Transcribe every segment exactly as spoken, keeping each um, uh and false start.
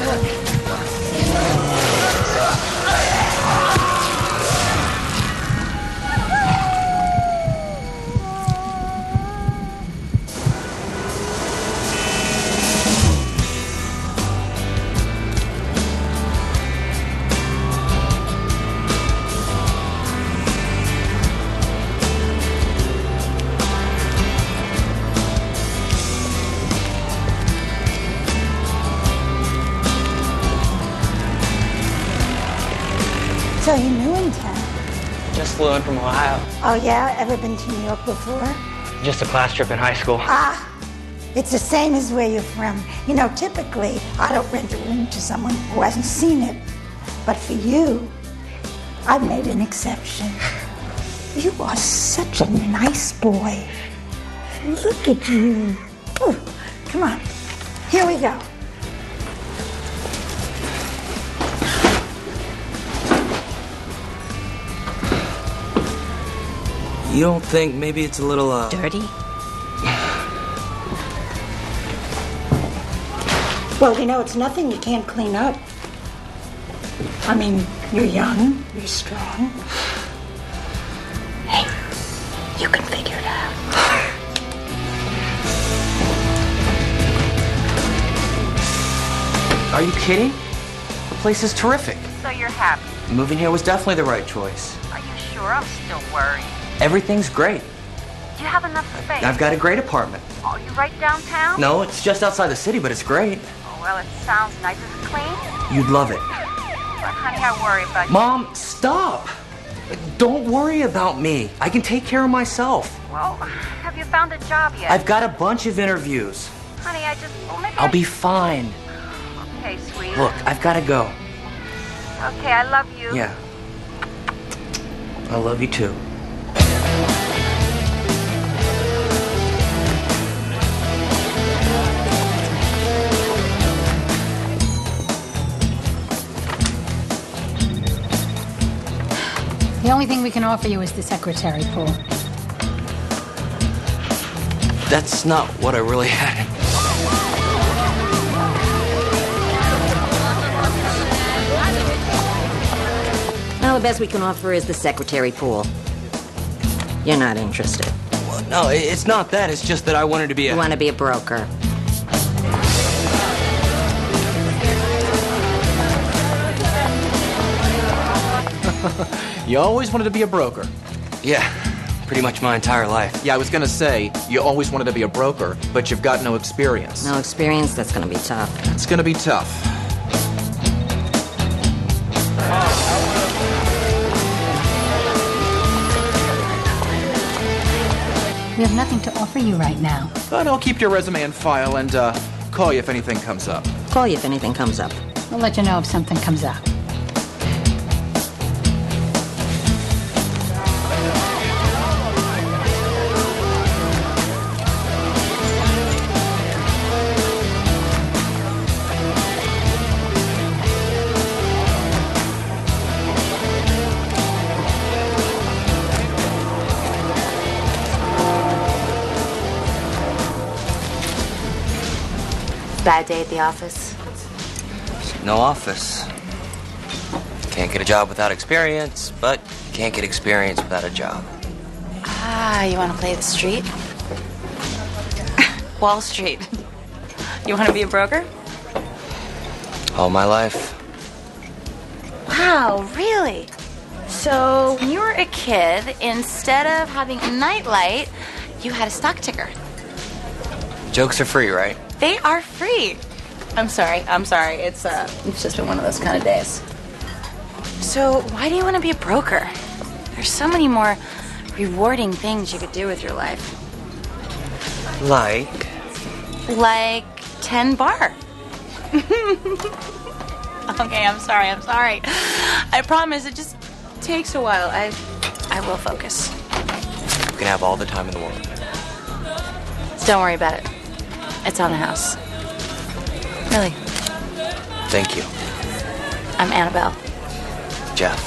So you're new in town? Just flew in from Ohio. Oh yeah? Ever been to New York before? Just a class trip in high school. Ah, it's the same as where you're from. You know, typically, I don't rent a room to someone who hasn't seen it. But for you, I've made an exception. You are such a nice boy. Look at you. Ooh, come on, here we go. You don't think maybe it's a little, uh... dirty? Well, you know, it's nothing you can't clean up. I mean, you're young, you're strong. Hey, you can figure it out. Are you kidding? The place is terrific. So you're happy? Moving here was definitely the right choice. Are you sure? I'm still worried. Everything's great. Do you have enough space? I've got a great apartment. Are you right downtown? No, it's just outside the city, but it's great. Oh, well, it sounds nice. Is it clean? You'd love it. But, honey, I worry about you. Mom, stop! Don't worry about me. I can take care of myself. Well, have you found a job yet? I've got a bunch of interviews. Honey, I just... Well, maybe I'll I... be fine. Okay, sweet. Look, I've got to go. Okay, I love you. Yeah. I love you too. The only thing we can offer you is the secretary pool. That's not what I really had. Well, the best we can offer is the secretary pool. You're not interested. Well, no, it's not that. It's just that I wanted to be a... You want to be a broker. You always wanted to be a broker. Yeah, pretty much my entire life. Yeah, I was gonna say, you always wanted to be a broker, but you've got no experience. No experience? That's going to be tough. It's gonna be tough. We have nothing to offer you right now. But I'll keep your resume in file and uh, call you if anything comes up. Call you if anything comes up. We'll let you know if something comes up. Bad day at the office? No office. Can't get a job without experience, but you can't get experience without a job. Ah, you want to play the street? Wall Street. You want to be a broker? All my life. Wow, really? So when you were a kid, instead of having a nightlight, you had a stock ticker. Jokes are free, right? They are free. I'm sorry. I'm sorry. It's uh, it's just been one of those kind of days. So why do you want to be a broker? There's so many more rewarding things you could do with your life. Like? Like ten bar. Okay, I'm sorry. I'm sorry. I promise. It just takes a while. I I will focus. You can have all the time in the world. Don't worry about it. It's on the house. Really. Thank you. I'm Annabelle. Jeff.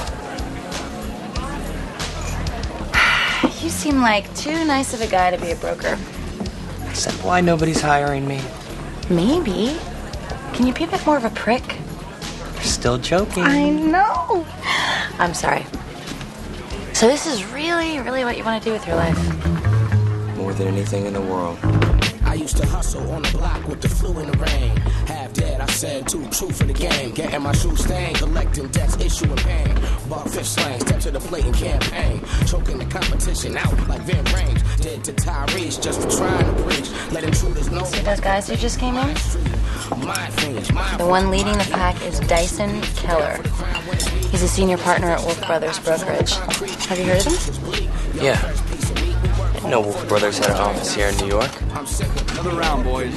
You seem like too nice of a guy to be a broker. Is that why nobody's hiring me? Maybe. Can can you be a bit more of a prick? You're still joking. I know. I'm sorry. So this is really, really what you want to do with your life? More than anything in the world. I used to hustle on the block with the flu in the rain. Half dead, I said too true for the game. Getting my shoes stained, collecting debts, issuing pain. Bought fish slang, step to the plate and campaign. Choking the competition out like Van Range. Dead to Tyrese just for trying to preach. Let intruders know. See those guys who just came in? The one leading the pack is Dyson Keller. He's a senior partner at Wolfe Brothers brokerage. Have you heard of him? Yeah. I didn't know Wolfe Brothers had an office here in New York. Another round, boys.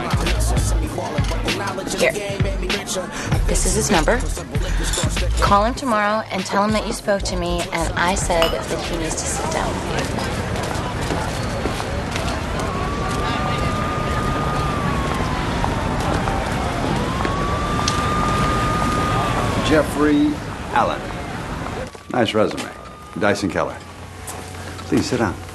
Here. This is his number. Call him tomorrow and tell him that you spoke to me and I said that he needs to sit down with you. Jeffrey Allen. Nice resume. Dyson Keller. Please sit down.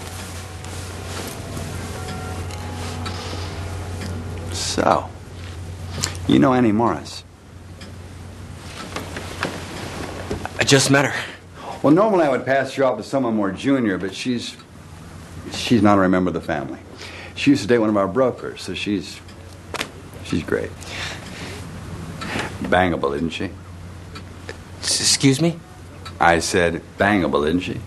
So, you know Annie Morris? I just met her. Well, normally I would pass you off to someone more junior, but she's... she's not a member of the family. She used to date one of our brokers, so she's... she's great. Bangable, isn't she? Excuse me? I said bangable, didn't she?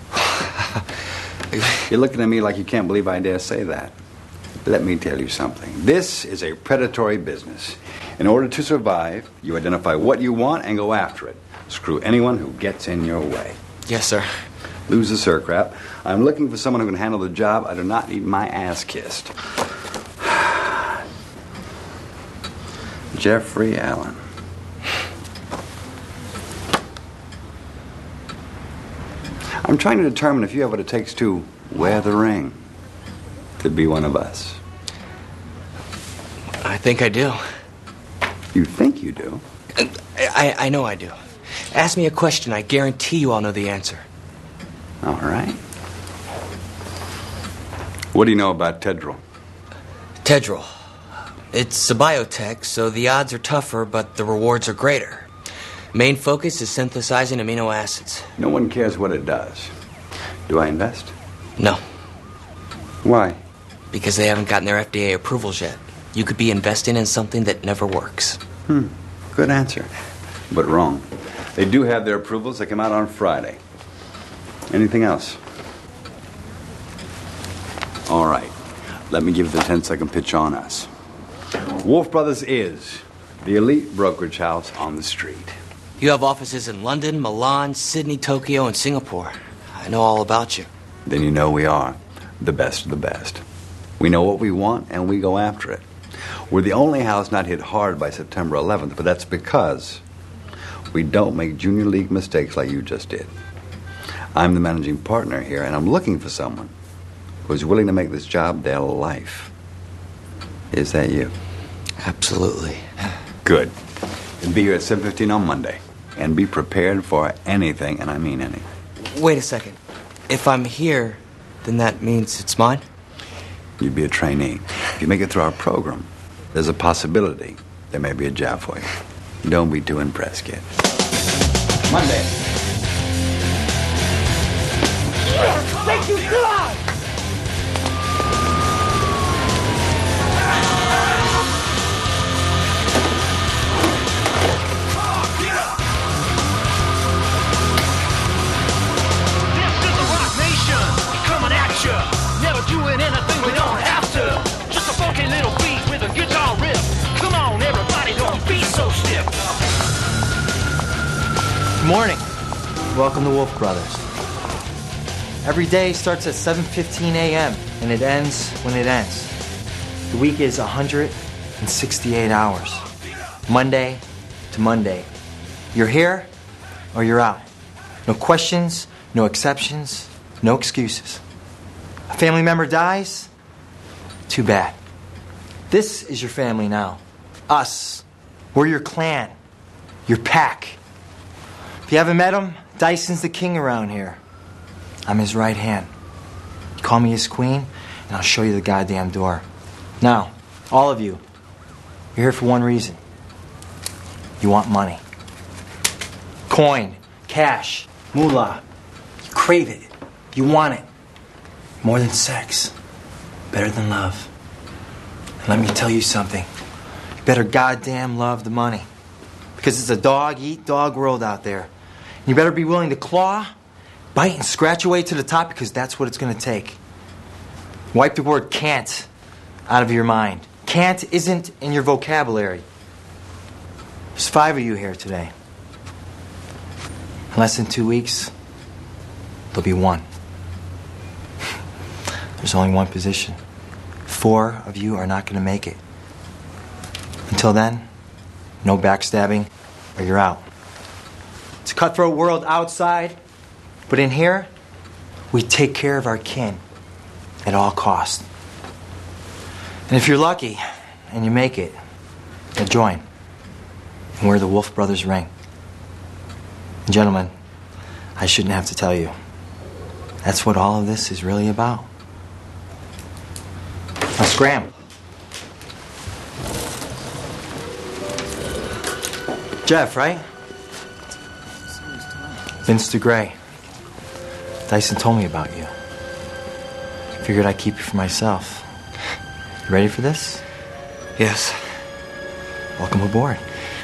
You're looking at me like you can't believe I dare say that. Let me tell you something. This is a predatory business. In order to survive, you identify what you want and go after it. Screw anyone who gets in your way. Yes, sir. Lose the sir crap. I'm looking for someone who can handle the job. I do not need my ass kissed. Jeffrey Allen. I'm trying to determine if you have what it takes to wear the ring. To be one of us. I think I do. You think you do? I, I know I do. Ask me a question. I guarantee you I'll know the answer. All right. What do you know about Tedril? Tedril. It's a biotech, so the odds are tougher, but the rewards are greater. Main focus is synthesizing amino acids. No one cares what it does. Do I invest? No. Why? Because they haven't gotten their F D A approvals yet. You could be investing in something that never works. Hmm. Good answer. But wrong. They do have their approvals. They come out on Friday. Anything else? All right. Let me give you the ten-second pitch on us. Wolfe Brothers is the elite brokerage house on the street. You have offices in London, Milan, Sydney, Tokyo, and Singapore. I know all about you. Then you know we are the best of the best. We know what we want, and we go after it. We're the only house not hit hard by September eleventh, but that's because we don't make junior league mistakes like you just did. I'm the managing partner here, and I'm looking for someone who's willing to make this job their life. Is that you? Absolutely. Good. And be here at seven fifteen on Monday. And be prepared for anything, and I mean anything. Wait a second. If I'm here, then that means it's mine? You'd be a trainee. If you make it through our program, there's a possibility there may be a job for you. Don't be too impressed, kid. Monday. Yes! Thank you, God! Doing anything we don't have to. Just a funky little beat with a guitar riff. Come on, everybody, don't be so stiff. Good morning. Welcome to Wolfe Brothers. Every day starts at seven fifteen a.m. and it ends when it ends. The week is one hundred sixty-eight hours. Monday to Monday. You're here or you're out. No questions, no exceptions, no excuses. A family member dies? Too bad. This is your family now. Us. We're your clan. Your pack. If you haven't met him, Dyson's the king around here. I'm his right hand. Call me his queen, and I'll show you the goddamn door. Now, all of you, you're here for one reason. You want money. Coin, cash, moolah. You crave it. You want it. More than sex. Better than love. And let me tell you something. You better goddamn love the money. Because it's a dog-eat-dog world out there. You better be willing to claw, bite, and scratch away to the top because that's what it's going to take. Wipe the word can't out of your mind. Can't isn't in your vocabulary. There's five of you here today. In less than two weeks, there'll be one. There's only one position. Four of you are not going to make it. Until then, no backstabbing or you're out. It's a cutthroat world outside, but in here, we take care of our kin at all costs. And if you're lucky and you make it, you'll join and wear the Wolfe Brothers ring. And gentlemen, I shouldn't have to tell you. That's what all of this is really about. Now scram. Jeff, right? Vince DeGray. Dyson told me about you. Figured I'd keep you for myself. You ready for this? Yes. Welcome aboard.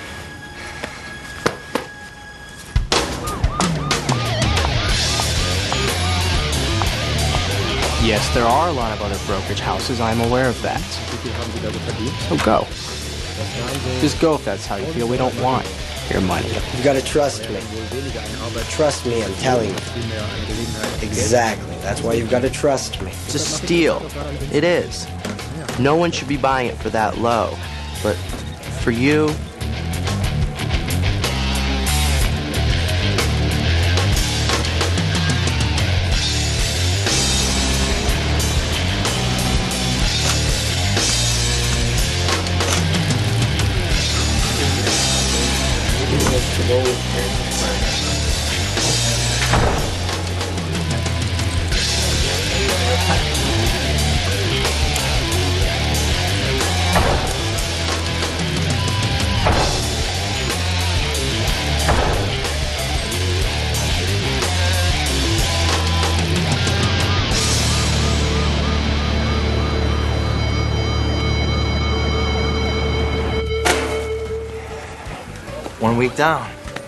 Yes, there are a lot of other brokerage houses. I'm aware of that. So go. Just go if that's how you feel. We don't want your money. You gotta trust me. Trust me, I'm telling you. Exactly. That's why you've gotta trust me. It's a steal. It is. No one should be buying it for that low. But for you... One week down.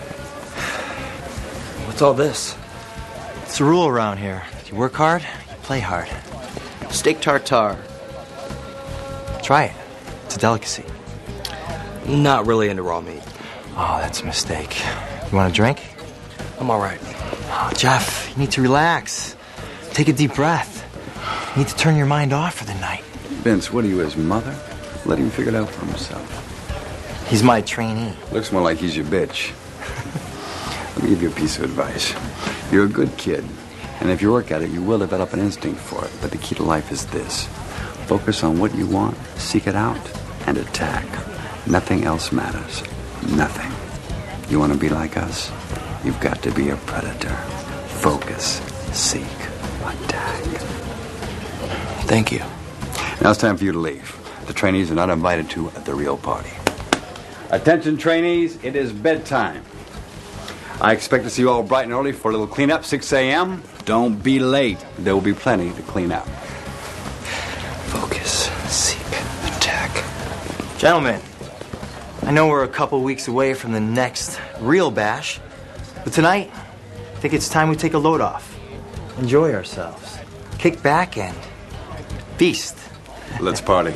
What's all this? It's a rule around here. You work hard, you play hard. Steak tartare. Try it. It's a delicacy. Not really into raw meat. Oh, that's a mistake. You want a drink? I'm all right. Oh, Jeff, you need to relax. Take a deep breath. You need to turn your mind off for the night. Vince, what are you, his mother? Let him figure it out for himself. He's my trainee. Looks more like he's your bitch. Let me give you a piece of advice. You're a good kid, and if you work at it, you will develop an instinct for it. But the key to life is this. Focus on what you want, seek it out, and attack. Nothing else matters. Nothing. You want to be like us? You've got to be a predator. Focus, seek, attack. Thank you. Now it's time for you to leave. The trainees are not invited to the real party. Attention, trainees, it is bedtime. I expect to see you all bright and early for a little cleanup, six a.m. Don't be late. There will be plenty to clean up. Focus, seek, attack. Gentlemen, I know we're a couple weeks away from the next real bash, but tonight, I think it's time we take a load off. Enjoy ourselves. Kick back and feast. Let's party.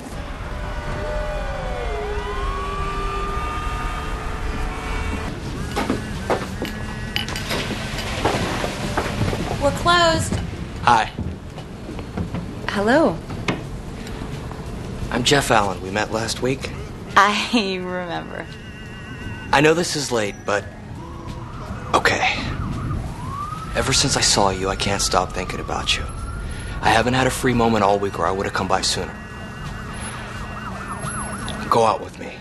We're closed. Hi, Hello. I'm Jeff Allen. We met last week. I remember. I know this is late, but... okay. Ever since I saw you, I can't stop thinking about you. I haven't had a free moment all week, or I would have come by sooner. Go out with me.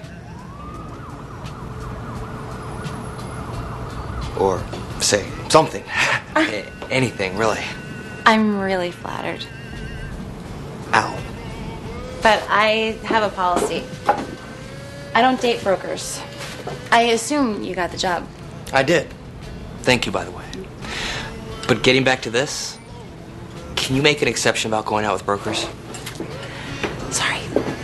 Or say something. A- anything, really. I'm really flattered. Ow. But I have a policy. I don't date brokers. I assume you got the job. I did. Thank you, by the way. But getting back to this, can you make an exception about going out with brokers? Sorry.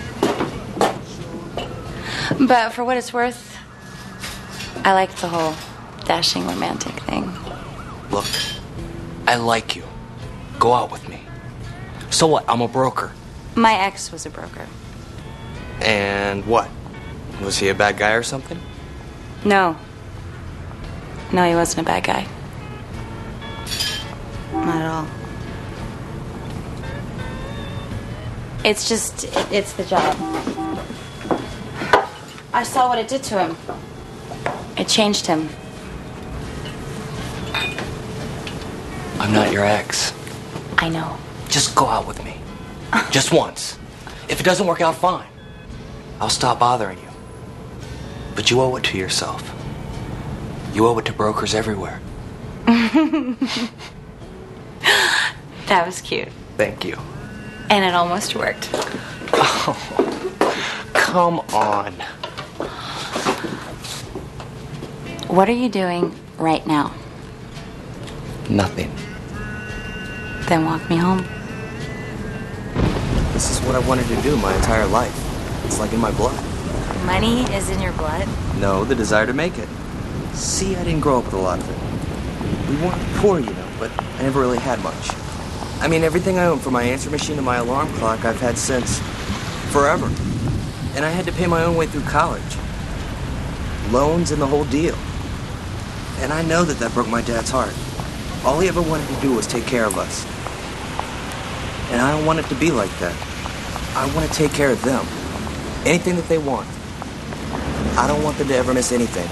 But for what it's worth, I like the whole dashing romantic thing. Look, I like you. Go out with me. So what? I'm a broker. My ex was a broker. And what? Was he a bad guy or something? No. No, he wasn't a bad guy. Not at all. It's just, it's the job. I saw what it did to him. It changed him. I'm not your ex. I know. Just go out with me. Just once. If it doesn't work out, fine. I'll stop bothering you. But you owe it to yourself. You owe it to brokers everywhere. That was cute. Thank you. And it almost worked. Oh, come on. What are you doing right now? Nothing. Then walk me home. This is what I wanted to do my entire life. It's like in my blood. Money is in your blood? No, the desire to make it. See, I didn't grow up with a lot of it. We weren't poor, you know, but I never really had much. I mean, everything I own, from my answer machine to my alarm clock, I've had since forever. And I had to pay my own way through college. Loans and the whole deal. And I know that that broke my dad's heart. All he ever wanted to do was take care of us. And I don't want it to be like that. I want to take care of them. Anything that they want. I don't want them to ever miss anything.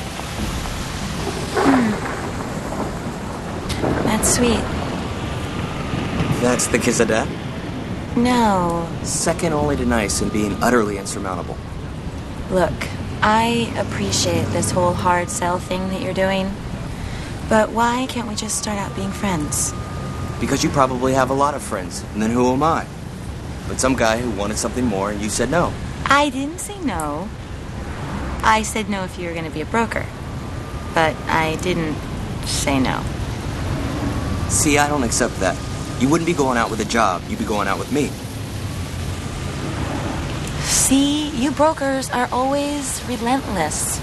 That's sweet. That's the kiss of death? No. Second only to nice and being utterly insurmountable. Look, I appreciate this whole hard sell thing that you're doing. But why can't we just start out being friends? Because you probably have a lot of friends, and then who am I? But some guy who wanted something more and you said no. I didn't say no. I said no if you were going to be a broker. But I didn't say no. See, I don't accept that. You wouldn't be going out with a job. You'd be going out with me. See, you brokers are always relentless.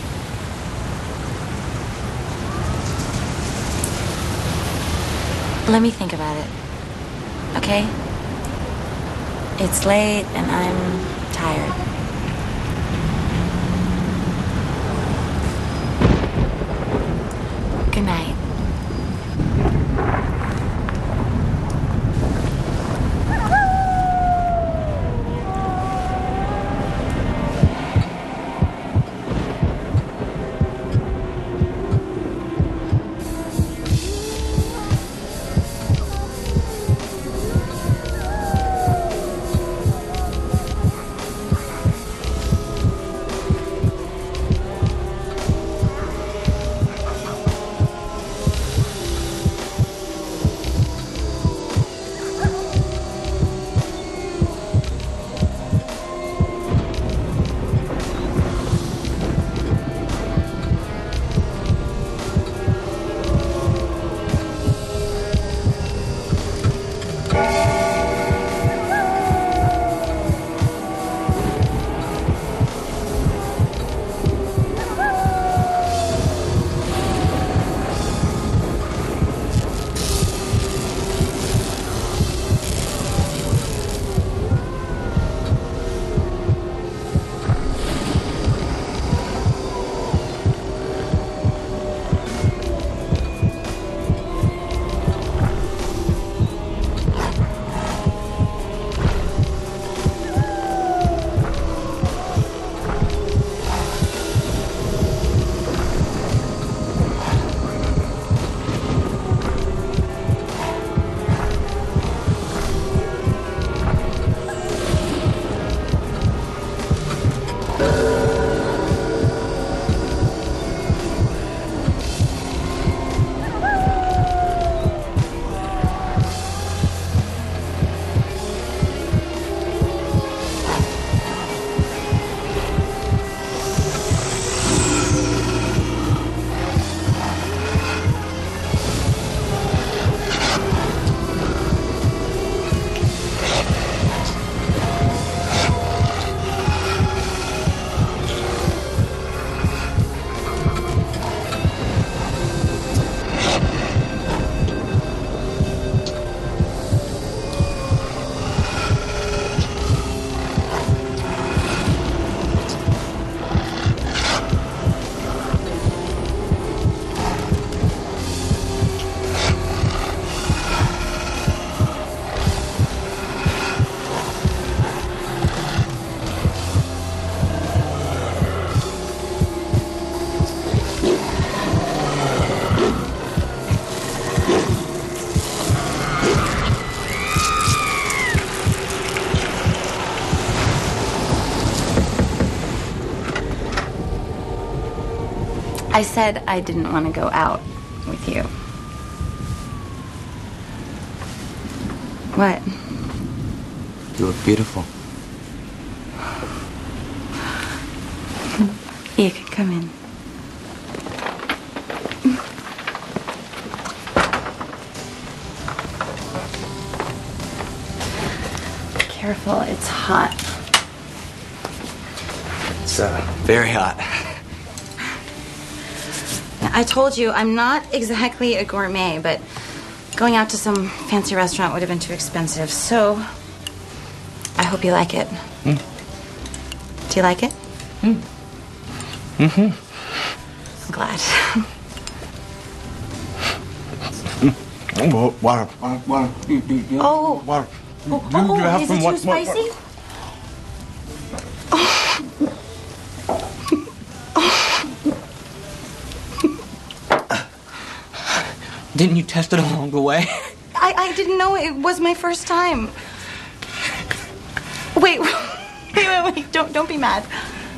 Let me think about it. Okay? It's late and I'm tired. Good night. I said I didn't want to go out with you. What? You look beautiful. You can come in. Careful, it's hot. It's uh, very hot. I told you, I'm not exactly a gourmet, but going out to some fancy restaurant would have been too expensive, so I hope you like it. Mm. Do you like it? Mm. Mm-hmm. I'm glad. Oh, water, water, water. You, you, you, Oh. water. Oh, You- you oh, have is some it wa- too wa- spicy? Didn't you test it along the way? I, I didn't know it was my first time. Wait, wait, wait, wait, don't, don't be mad.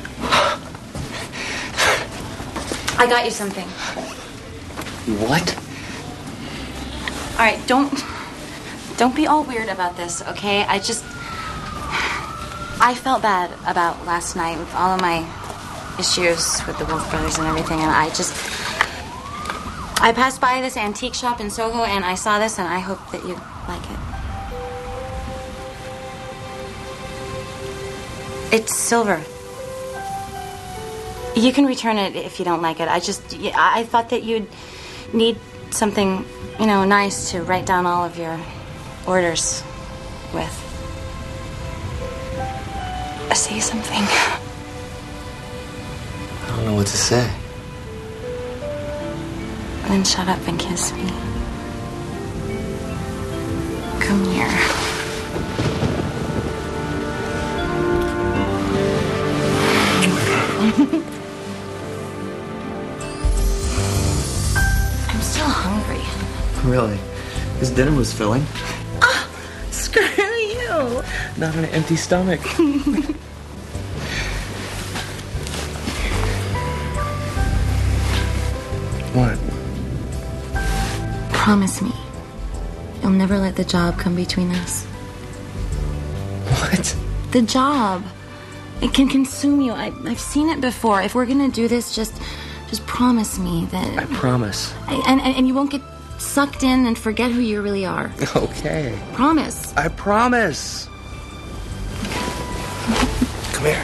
I got you something. What? All right, don't, don't be all weird about this, okay? I just, I felt bad about last night with all of my issues with the Wolfe Brothers and everything, and I just, I passed by this antique shop in Soho, and I saw this, and I hope that you like it. It's silver. You can return it if you don't like it. I just, I thought that you'd need something, you know, nice to write down all of your orders with. Say something. I don't know what to say. Then shut up and kiss me. Come here. I'm still hungry. Really? This dinner was filling. Ah, screw you. Not on an empty stomach. What? Promise me, you'll never let the job come between us. What? The job. It can consume you. I, I've seen it before. If we're gonna do this, just, just promise me that. I promise. And, and and you won't get sucked in and forget who you really are. Okay. Promise. I promise. Come here.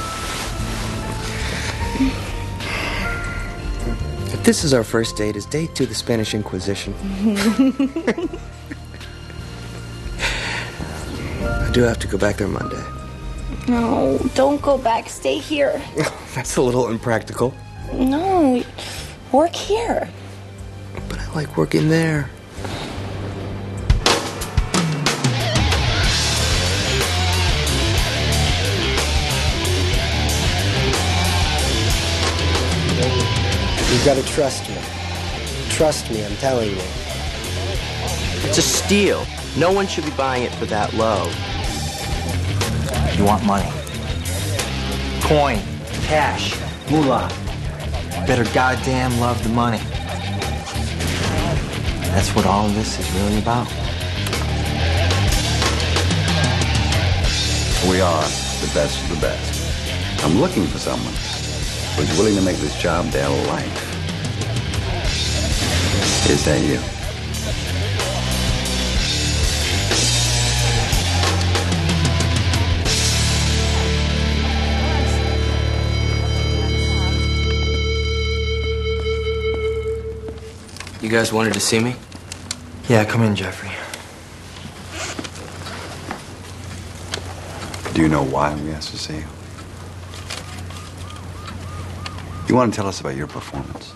If this is our first date, is date two the Spanish Inquisition? I do have to go back there Monday. No, don't go back. Stay here. That's a little impractical. No, work here. But I like working there. You've got to trust me. Trust me, I'm telling you. It's a steal. No one should be buying it for that low. You want money. Coin, cash, moolah. You better goddamn love the money. That's what all of this is really about. We are the best of the best. I'm looking for someone who's willing to make this job their life. Is that you? You guys wanted to see me? Yeah, come in, Jeffrey. Do you know why we asked to see you? You want to tell us about your performance?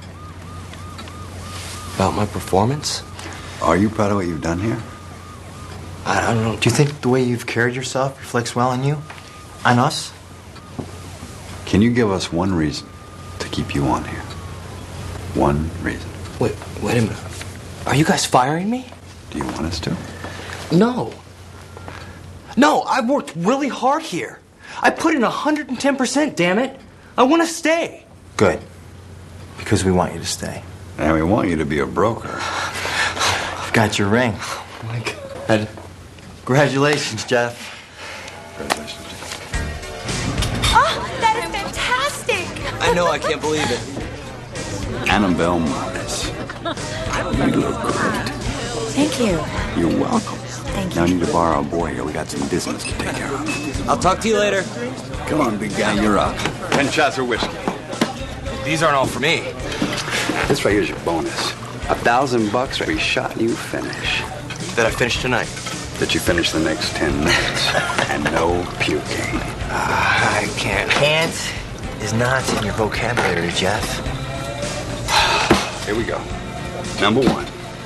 About my performance? Are you proud of what you've done here? I don't know. Do you think the way you've carried yourself reflects well on you? On us? Can you give us one reason to keep you on here? One reason. Wait, wait a minute. Are you guys firing me? Do you want us to? No. No, I worked really hard here. I put in one hundred ten percent, damn it. I want to stay. Good. Because we want you to stay. And we want you to be a broker. You've got your ring. Oh, my God. Congratulations, Jeff. Congratulations, Jeff. Oh, that is fantastic! I know, I can't believe it. Annabelle Morris. You look great. Thank you. You're welcome. Thank you. Now I need to borrow a boy here. We got some business to take care of. I'll talk to you later. Come on, big guy, you're up. Ten shots of whiskey. These aren't all for me. This right here's your bonus. A thousand bucks for every shot you finish. That I finished tonight. That you finish the next ten minutes. And no puking. Uh, I can't. Can't is not in your vocabulary, Jeff. Here we go. Number one.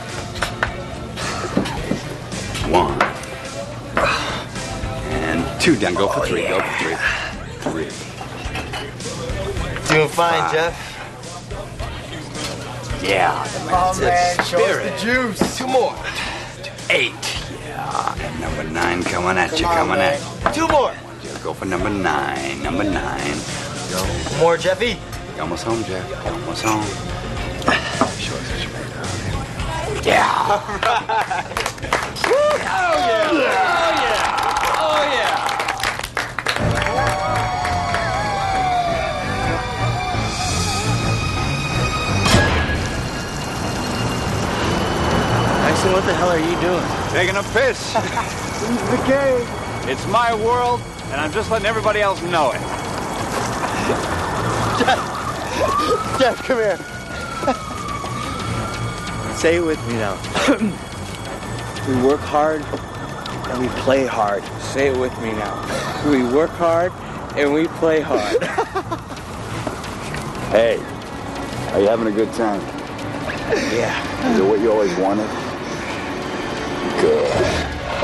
One. And two down. Go for three. Go for three. Three. Doing fine, Five. Jeff. Yeah. Oh, man, show us Spirit. the juice. Two more. Eight. Yeah. And number nine coming at you. Coming at you. Two more. Go for number nine. Number nine. Go. One more, Jeffy. You're almost home, Jeff. You're almost home. Show us what you made of. Yeah. Oh, yeah. Oh, yeah. Oh, yeah. Actually, what the hell are you doing? Taking a piss. This is the game. It's my world, and I'm just letting everybody else know it. Jeff, Jeff, come here. Say it with me now. We work hard and we play hard. Say it with me now. We work hard and we play hard. Hey, are you having a good time? Yeah. Is it what you always wanted? Good.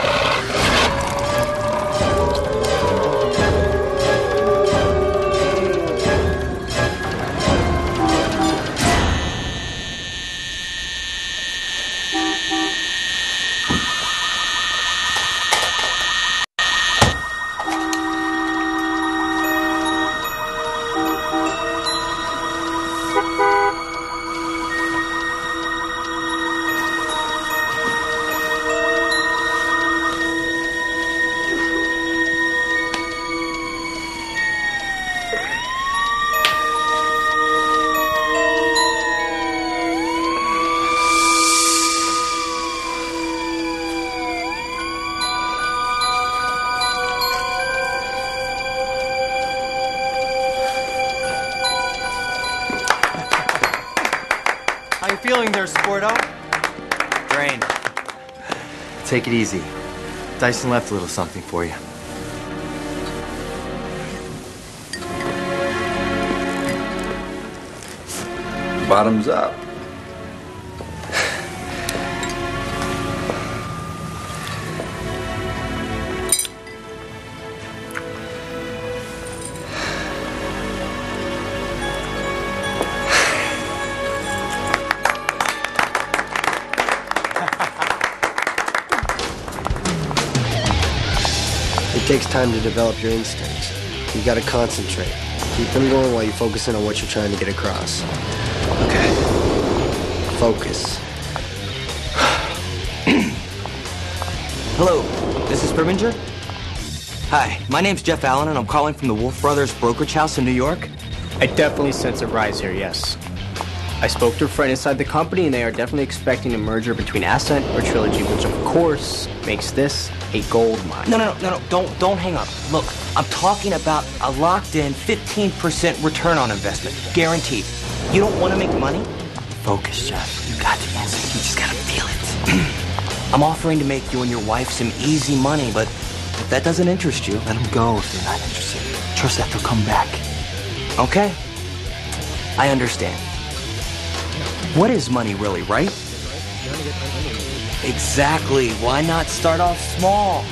How you feeling there, Sporto? Drained. Take it easy. Dyson left a little something for you. Bottoms up. It takes time to develop your instincts. You gotta concentrate. Keep them going while you focus in on what you're trying to get across. Okay. Focus. Hello, this is Preminger? Hi, my name's Jeff Allen, and I'm calling from the Wolfe Brothers brokerage house in New York. I definitely sense a rise here, yes. I spoke to a friend inside the company, and they are definitely expecting a merger between Ascent or Trilogy, which of course makes this a gold mine. No, no, no, no, no, don't, don't hang up. Look, I'm talking about a locked-in fifteen percent return on investment, guaranteed. You don't want to make money? Focus, Jeff. You got the instinct. You just gotta feel it. I'm offering to make you and your wife some easy money, but if that doesn't interest you, let them go if they're not interested. Trust that they'll come back. Okay? I understand. What is money really, right? Exactly. Why not start off small?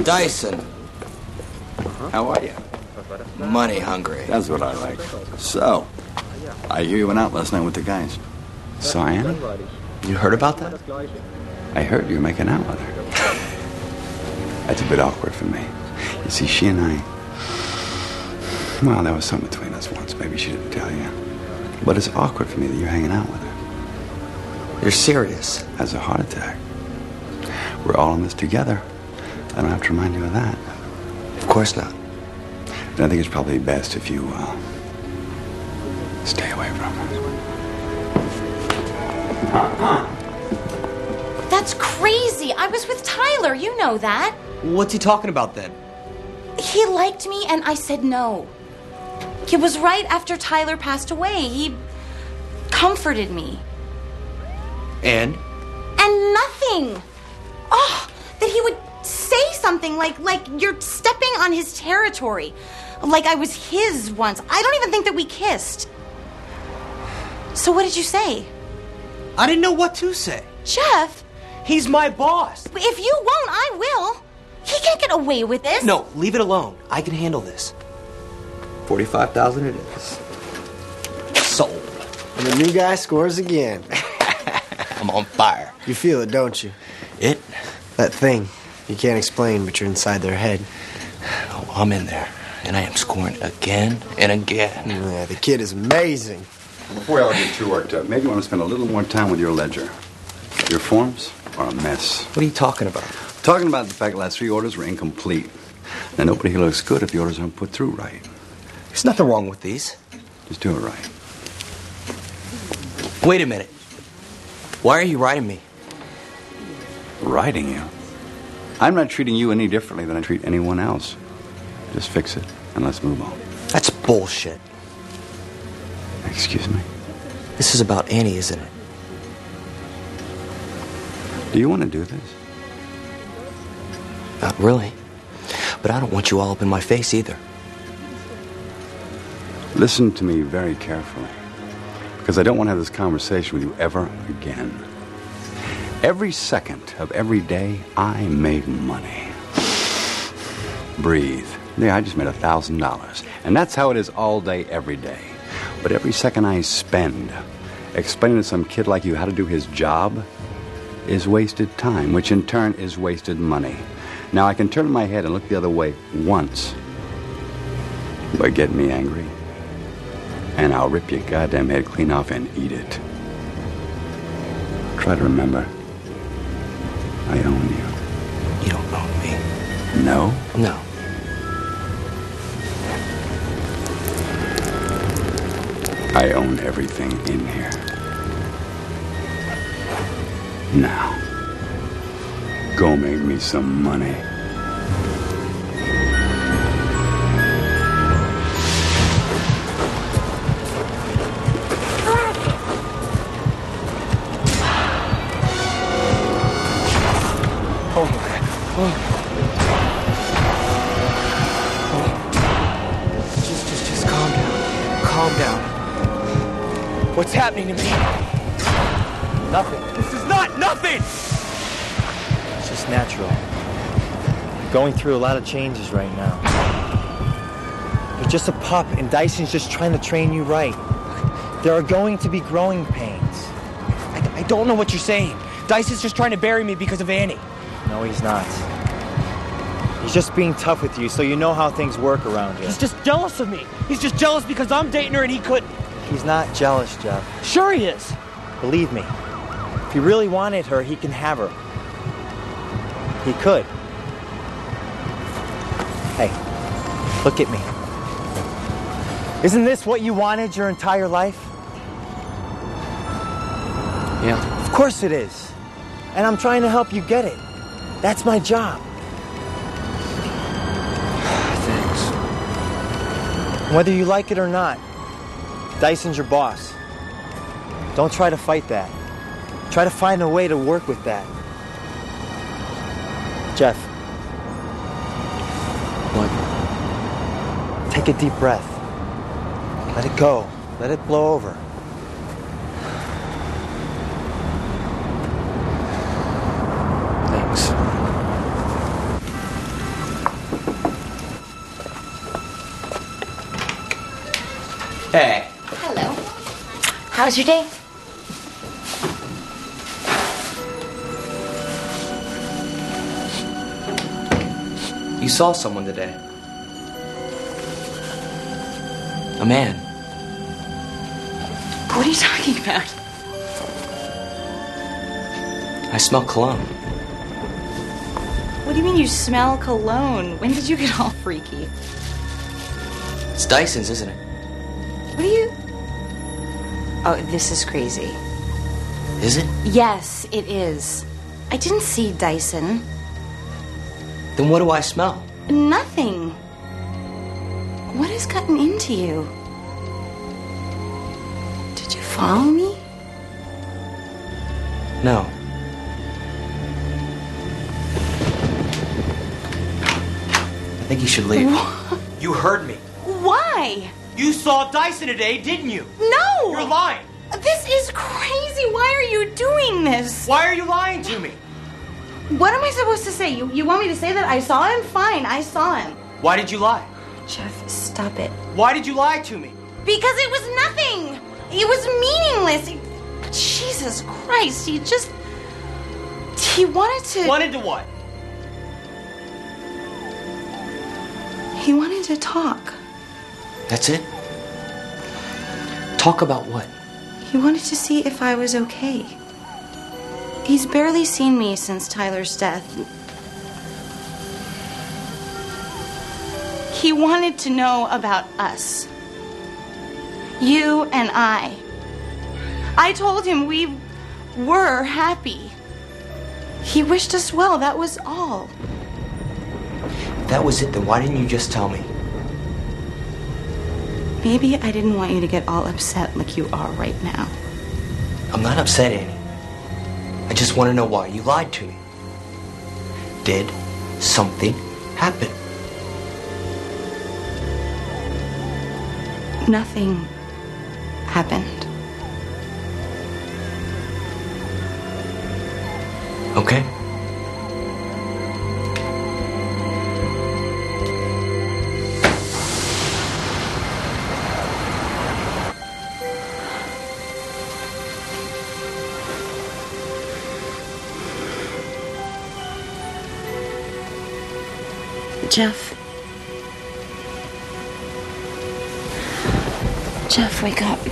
Dyson. How are you? Money hungry. That's what I like. So, I hear you went out last night with the guys. Saw Annie? You heard about that? I heard you were making out with her. That's a bit awkward for me. You see, she and I... Well, there was something between us once. Maybe she didn't tell you. But it's awkward for me that you're hanging out with her. You're serious? Has a heart attack. We're all in this together. I don't have to remind you of that. Of course not. And I think it's probably best if you, uh... stay away from her. That's crazy. I was with Tyler. You know that. What's he talking about then? He liked me and I said no. It was right after Tyler passed away. He comforted me. And? And nothing. Oh, that he would say something like, like you're stepping on his territory. Like I was his once. I don't even think that we kissed. So what did you say? I didn't know what to say. Jeff. He's my boss. If you won't, I will. He can't get away with this. No, leave it alone. I can handle this. forty-five thousand it is. Sold. And the new guy scores again. I'm on fire. You feel it, don't you? It? That thing. You can't explain, but you're inside their head. Oh, I'm in there. And I am scoring again and again. Yeah, the kid is amazing. Before we all get too worked up, maybe you want to spend a little more time with your ledger. Your forms are a mess. What are you talking about? Talking about the fact that last three orders were incomplete. Now, nobody here looks good if the orders aren't put through right. There's nothing wrong with these. Just do it right. Wait a minute. Why are you writing me? Writing you? I'm not treating you any differently than I treat anyone else. Just fix it, and let's move on. That's bullshit. Excuse me? This is about Annie, isn't it? Do you want to do this? Not really. But I don't want you all up in my face either. Listen to me very carefully, because I don't want to have this conversation with you ever again. Every second of every day, I make money. Breathe. Yeah, I just made a thousand dollars. And that's how it is all day, every day. But every second I spend explaining to some kid like you how to do his job is wasted time, which in turn is wasted money. Now, I can turn my head and look the other way once, but get me angry, and I'll rip your goddamn head clean off and eat it. Try to remember, I own you. You don't own me. No? No. I own everything in here. Now, go make me some money. Oh, oh. Oh. Just, just, just calm down. Calm down. What's happening to me? Nothing. This is not nothing! It's just natural. Going through a lot of changes right now. You're just a pup, and Dyson's just trying to train you right. There are going to be growing pains. I, I don't know what you're saying. Dyson's just trying to bury me because of Annie. No, he's not. He's just being tough with you, so you know how things work around you. He's just jealous of me. He's just jealous because I'm dating her and he couldn't. He's not jealous, Jeff. Sure he is. Believe me. If he really wanted her, he can have her. He could. Hey, look at me. Isn't this what you wanted your entire life? Yeah. Of course it is. And I'm trying to help you get it. That's my job. Thanks. Whether you like it or not, Dyson's your boss. Don't try to fight that. Try to find a way to work with that. Jeff. What? Take a deep breath. Let it go. Let it blow over. Thanks. Hey. Hello. How was your day? You saw someone today. A man. What are you talking about? I smell cologne. What do you mean you smell cologne? When did you get all freaky? It's Dyson's, isn't it? What are you... Oh, this is crazy. Is it? Yes, it is. I didn't see Dyson. Then what do I smell? Nothing. What has gotten into you? Did you follow me? No. I think you should leave. What? You heard me. Why? You saw Dyson today, didn't you? No! You're lying. This is crazy. Why are you doing this? Why are you lying to me? What am I supposed to say? You, you want me to say that I saw him? Fine, I saw him. Why did you lie? Jeff, stop it. Why did you lie to me? Because it was nothing. It was meaningless. Jesus Christ, he just... He wanted to... Wanted to what? He wanted to talk. That's it? Talk about what? He wanted to see if I was okay. He's barely seen me since Tyler's death. He wanted to know about us. You and I. I told him we were happy. He wished us well, that was all. If that was it, then why didn't you just tell me? Maybe I didn't want you to get all upset like you are right now. I'm not upset, Annie. I just want to know why you lied to me. Did something happen? Nothing happened. Okay. Jeff. Jeff, wake up.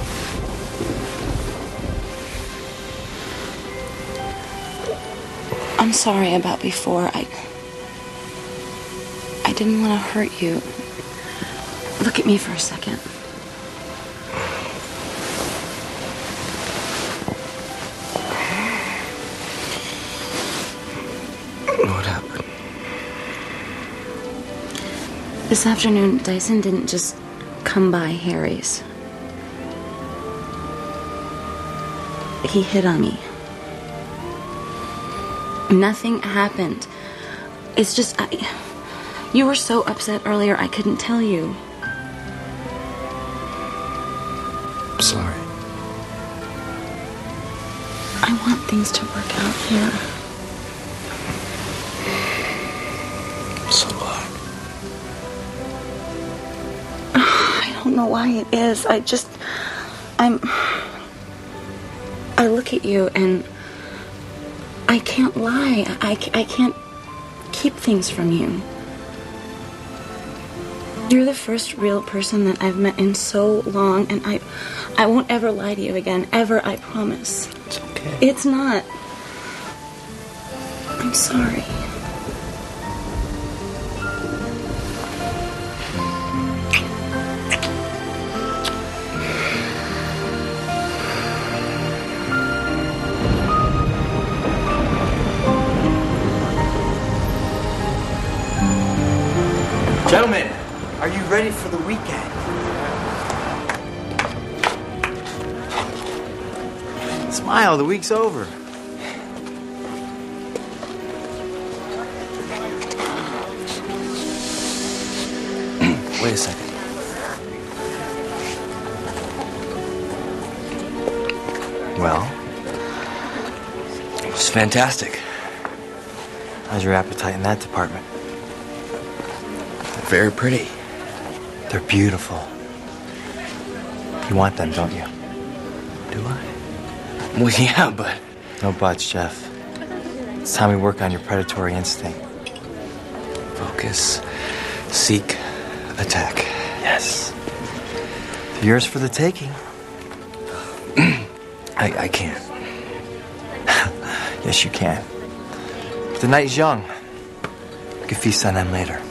I'm sorry about before. I... I didn't want to hurt you. Look at me for a second. What happened? This afternoon, Dyson didn't just come by Harry's. He hit on me. Nothing happened. It's just, I... You were so upset earlier, I couldn't tell you. I'm sorry. I want things to work out here. So do I. I don't know why it is. I just... I'm... I look at you and... I can't lie. I, I can't keep things from you. You're the first real person that I've met in so long, and I I won't ever lie to you again. Ever, I promise. It's okay. It's not. I'm sorry. Gentlemen, are you ready for the weekend? Smile, the week's over. Wait a second. Well, It was fantastic. how's your appetite in that department? Very pretty. They're beautiful. You want them, don't you? Do I? Well, yeah, but... No buts, Jeff. It's time we work on your predatory instinct. Focus, seek, attack. Yes. They're yours for the taking. I, I can't. Yes, you can. But the night is young. We can feast on them later.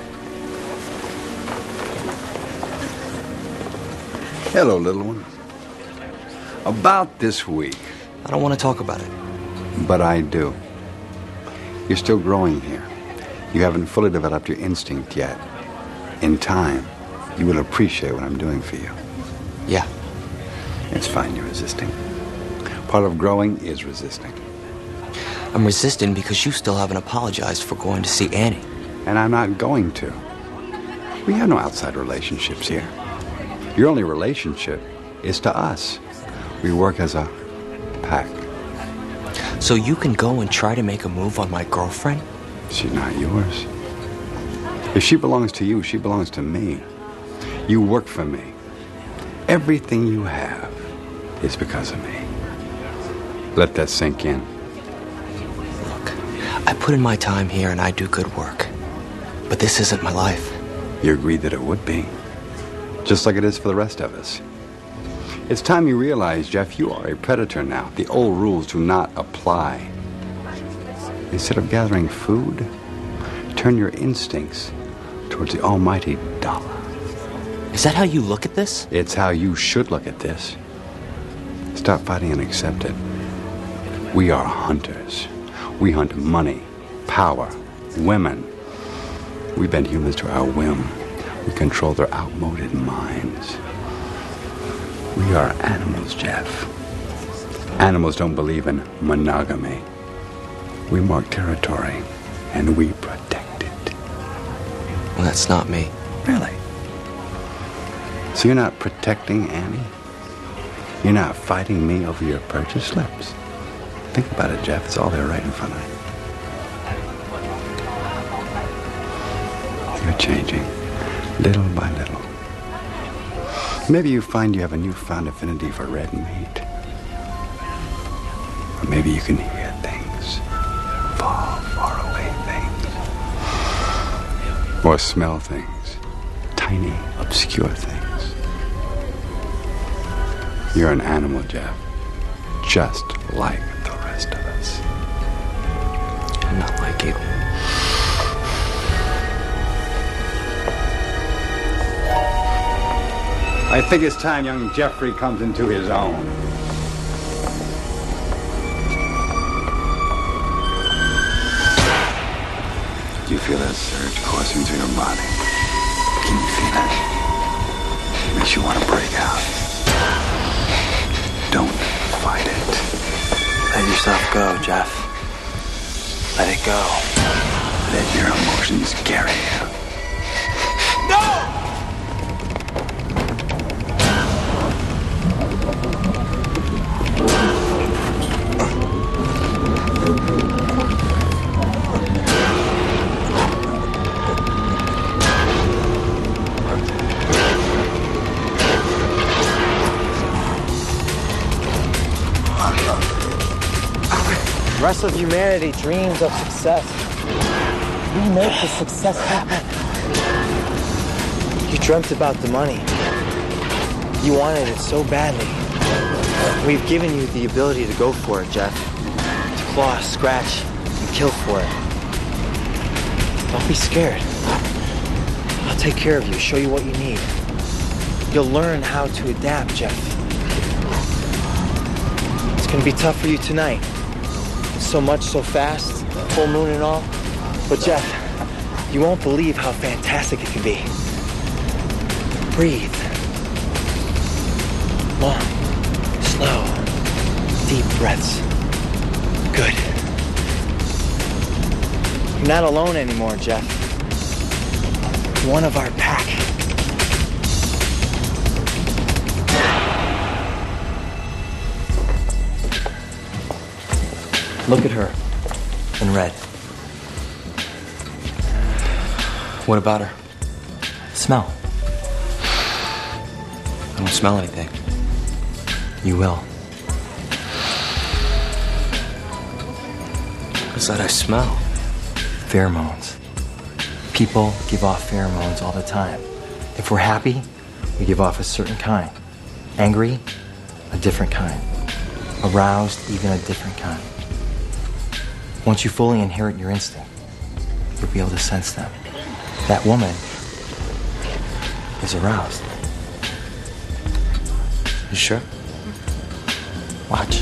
Hello, little one. About this week. I don't want to talk about it. But I do. You're still growing here. You haven't fully developed your instinct yet. In time, you will appreciate what I'm doing for you. Yeah. It's fine you're resisting. Part of growing is resisting. I'm resisting because you still haven't apologized for going to see Annie. And I'm not going to. We have no outside relationships here. Your only relationship is to us. We work as a pack. So you can go and try to make a move on my girlfriend? She's not yours. If she belongs to you, she belongs to me. You work for me. Everything you have is because of me. Let that sink in. Look, I put in my time here and I do good work. But this isn't my life. You agreed that it would be. Just like it is for the rest of us. It's time you realize, Jeff, you are a predator now. The old rules do not apply. Instead of gathering food, turn your instincts towards the almighty dollar. Is that how you look at this? It's how you should look at this. Stop fighting and accept it. We are hunters. We hunt money, power, women. We bend humans to our whim. We control their outmoded minds. We are animals, Jeff. Animals don't believe in monogamy. We mark territory, and we protect it. Well, that's not me. Really? So you're not protecting Annie? You're not fighting me over your purchase slips? Think about it, Jeff. It's all there right in front of you. You're changing, little by little. Maybe you find you have a newfound affinity for red meat. Or maybe you can hear things. Far, far away things. Or smell things. Tiny, obscure things. You're an animal, Jeff. Just like the rest of us. I'm not like you. I think it's time young Jeffrey comes into his own. Do you feel that surge coursing through your body? Can you feel it? It makes you want to break out. Don't fight it. Let yourself go, Jeff. Let it go. Let your emotions carry you. No! The rest of humanity dreams of success. We make the success happen. You dreamt about the money. You wanted it so badly. We've given you the ability to go for it, Jeff. To claw, scratch, and kill for it. Don't be scared. I'll take care of you, show you what you need. You'll learn how to adapt, Jeff. It's gonna be tough for you tonight. So much, so fast, full moon and all. But Jeff, you won't believe how fantastic it can be. Breathe. Long, slow, deep breaths. Good. You're not alone anymore, Jeff. You're one of our pack. Look at her. In red. What about her? Smell. I don't smell anything. You will. What is that I smell? Pheromones. People give off pheromones all the time. If we're happy, we give off a certain kind. Angry, a different kind. Aroused, even a different kind. Once you fully inherit your instinct, you'll be able to sense them. That woman is aroused. You sure? Watch.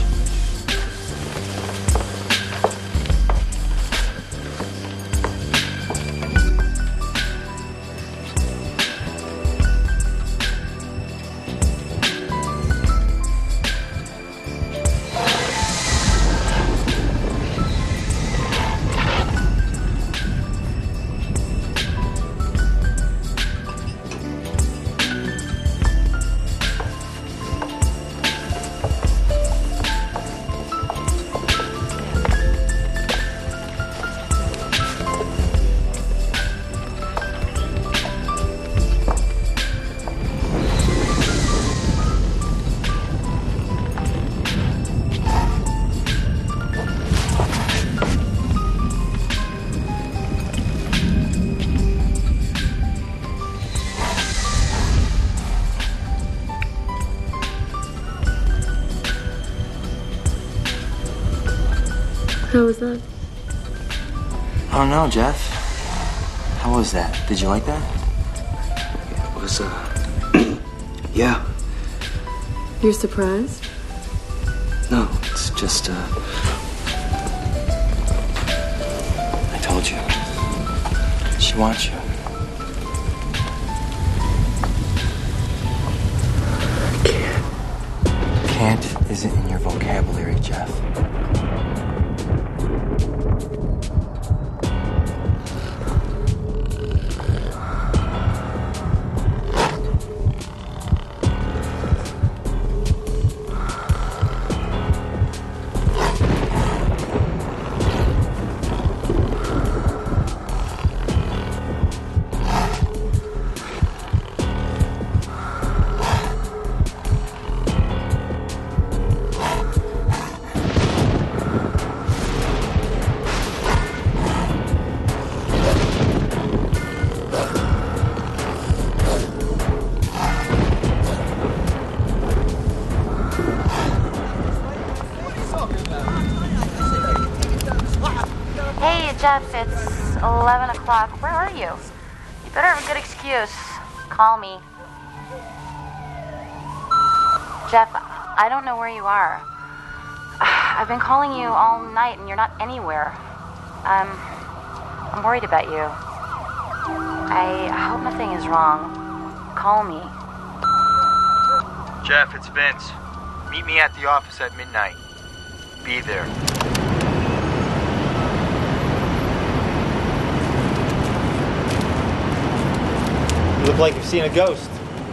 How was that? I don't know, Jeff. How was that? Did you like that? It was, uh... yeah. You're surprised? No, it's just, uh... I told you. She wants you. Can't. Can't isn't in your vocabulary, Jeff. Jeff, it's eleven o'clock. Where are you? You better have a good excuse. Call me. Jeff, I don't know where you are. I've been calling you all night and you're not anywhere. Um, I'm worried about you. I hope nothing is wrong. Call me. Jeff, it's Vince. Meet me at the office at midnight. Be there. You look like you've seen a ghost.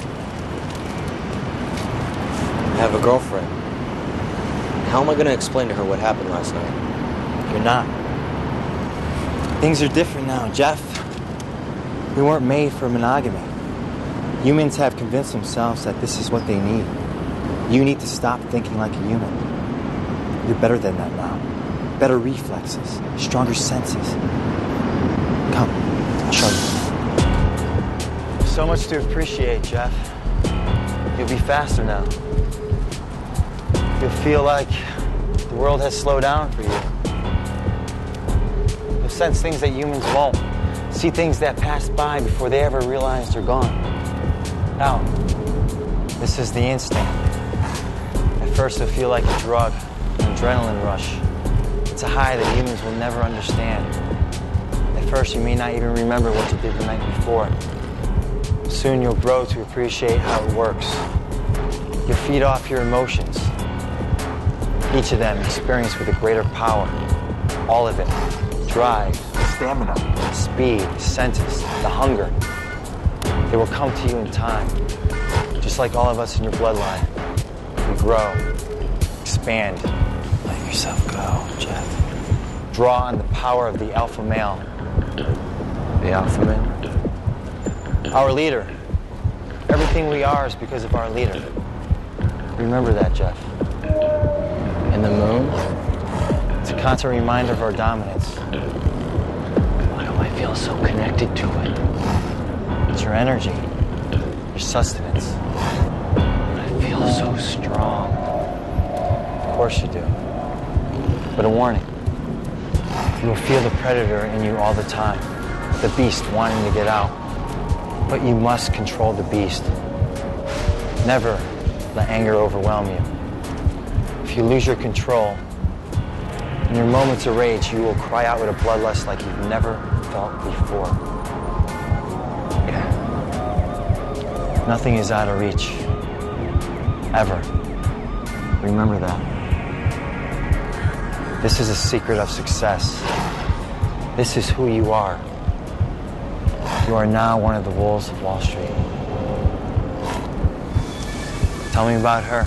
I have a girlfriend. How am I going to explain to her what happened last night? You're not. Things are different now, Jeff. We weren't made for monogamy. Humans have convinced themselves that this is what they need. You need to stop thinking like a human. You're better than that now. Better reflexes, stronger senses. Come, I'll show you. So much to appreciate, Jeff. You'll be faster now. You'll feel like the world has slowed down for you. You'll sense things that humans won't. See things that pass by before they ever realize they're gone. Now, this is the instinct. At first it'll feel like a drug, an adrenaline rush. It's a high that humans will never understand. At first you may not even remember what you did the night before. Soon you'll grow to appreciate how it works. You'll feed off your emotions. Each of them experienced with a greater power. All of it. Drive, stamina, speed, senses, the hunger. They will come to you in time. Just like all of us in your bloodline. You grow, expand. Let yourself go, Jeff. Draw on the power of the alpha male. The alpha male? Our leader. Everything we are is because of our leader. Remember that, Jeff. And the moon? It's a constant reminder of our dominance. Why do I feel so connected to it? It's your energy, your sustenance. I feel so strong. Of course you do. But a warning. You'll feel the predator in you all the time. The beast wanting to get out. But you must control the beast. Never let anger overwhelm you. If you lose your control, in your moments of rage, you will cry out with a bloodlust like you've never felt before. Yeah. Nothing is out of reach. Ever. Remember that. This is a secret of success. This is who you are. You are now one of the wolves of Wall Street. Tell me about her.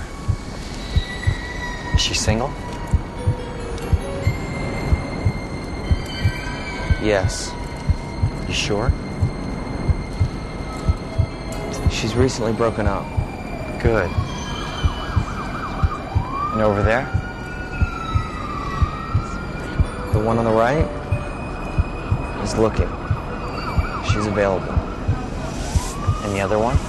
Is she single? Yes. You sure? She's recently broken up. Good. And over there? The one on the right is looking. She's available. And the other one?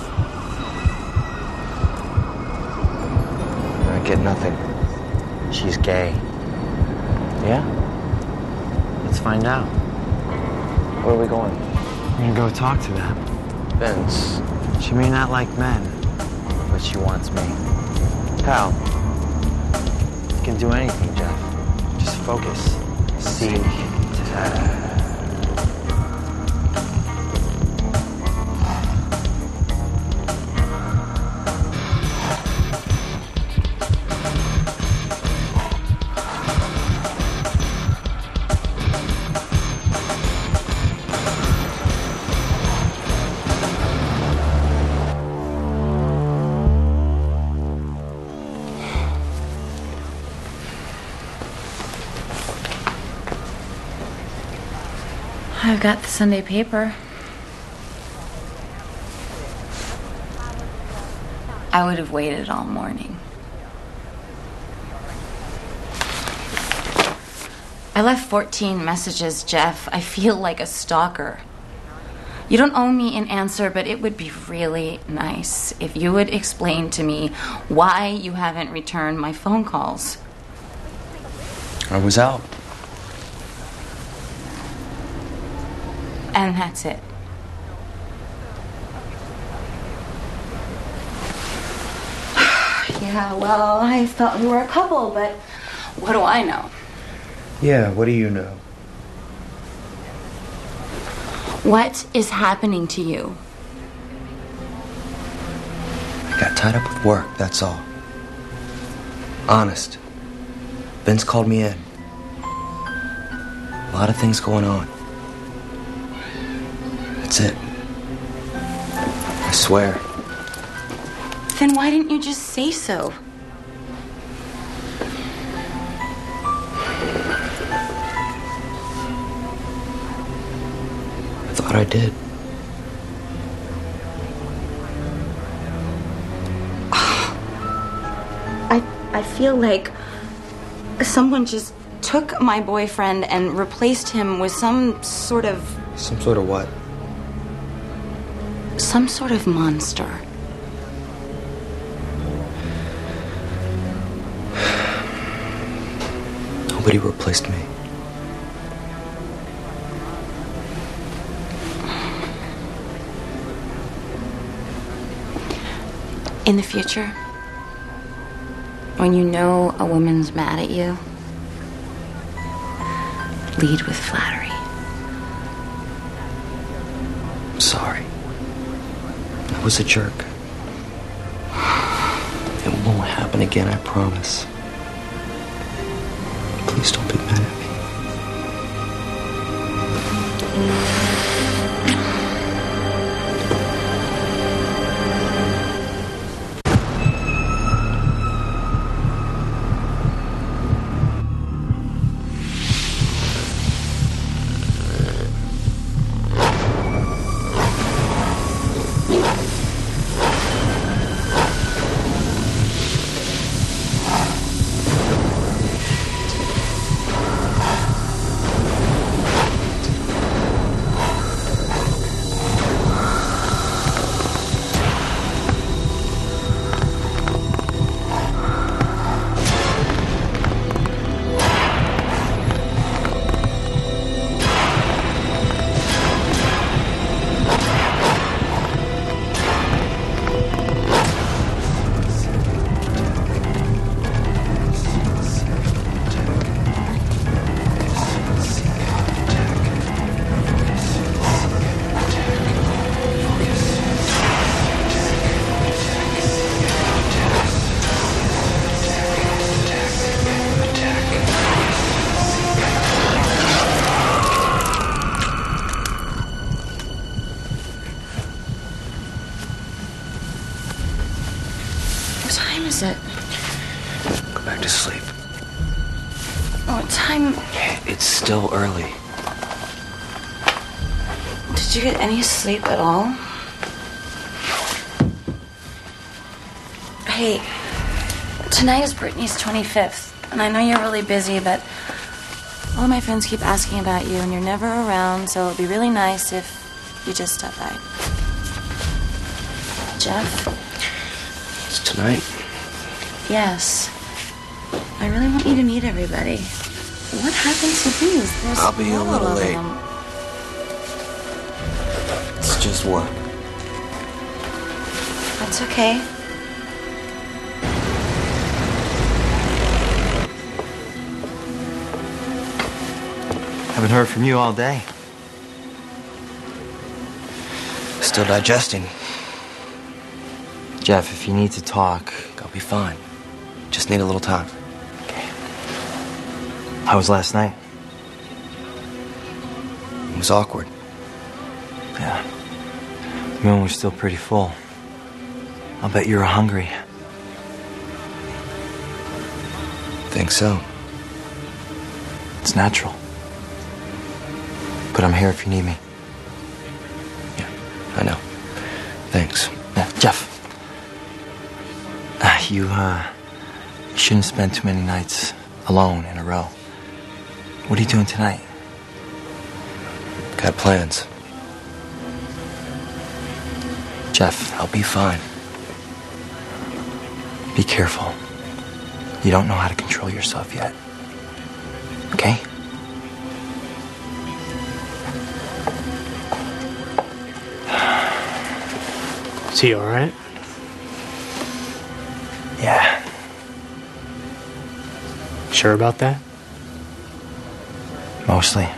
I get nothing. She's gay. Yeah? Let's find out. Where are we going? We're gonna go talk to them. Vince. She may not like men, but she wants me. Pal, you can do anything, Jeff. Just focus. Seek. Tag. I've got the Sunday paper. I would have waited all morning. I left fourteen messages, Jeff. I feel like a stalker. You don't owe me an answer, but it would be really nice if you would explain to me why you haven't returned my phone calls. I was out. And that's it. Yeah, well, I thought we were a couple, but what do I know? Yeah, what do you know? What is happening to you? I got tied up with work, that's all. Honest. Vince called me in. A lot of things going on. That's it. I swear. Then why didn't you just say so? I thought I did. I I feel like someone just took my boyfriend and replaced him with some sort of... Some sort of what? Some sort of monster. Nobody replaced me. In the future, when you know a woman's mad at you, lead with flattery. I'm sorry. I was a jerk. It won't happen again, I promise. Please don't be mad at me. is it? Go back to sleep. What time? It's still early. Did you get any sleep at all? Hey, tonight is Brittany's twenty-fifth, and I know you're really busy, but all of my friends keep asking about you, and you're never around, so it'd be really nice if you just stop by. Jeff? It's tonight? Yes. I really want you to meet everybody. What happened to these? There's I'll be a little of late. them. It's just work. That's okay. Haven't heard from you all day. Still digesting. Jeff, if you need to talk... I'll be fine. Just need a little time. How was last night? It was awkward. Yeah. The room was still pretty full. I'll bet you were hungry. Think so. It's natural. But I'm here if you need me. Yeah, I know. Thanks. Yeah, Jeff. Uh, you, uh... You shouldn't spend too many nights alone in a row. What are you doing tonight? Got plans. Jeff. I'll be fine. Be careful. You don't know how to control yourself yet. Okay? Is he alright? Yeah. Sure about that? Mostly.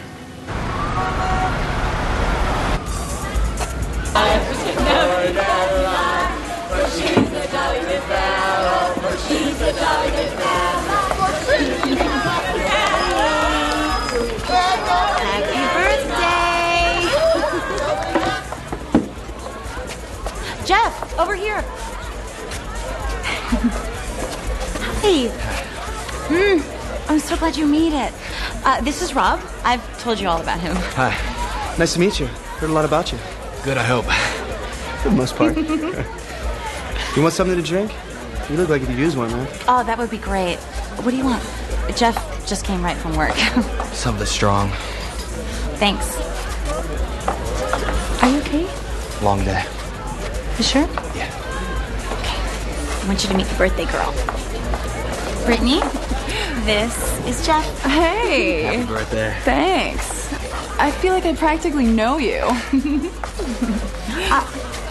Happy birthday! Jeff, over here. Hey. Mm, I'm so glad you made it. Uh, this is Rob. I've told you all about him. Hi. Nice to meet you. Heard a lot about you. Good, I hope. For the most part. You want something to drink? You look like you could use one, man. Oh, that would be great. What do you want? Jeff just came right from work. Something strong. Thanks. Are you okay? Long day. You sure? Yeah. Okay. I want you to meet the birthday girl. Brittany, this is Jeff. Hey. Happy birthday. Thanks. I feel like I practically know you. uh,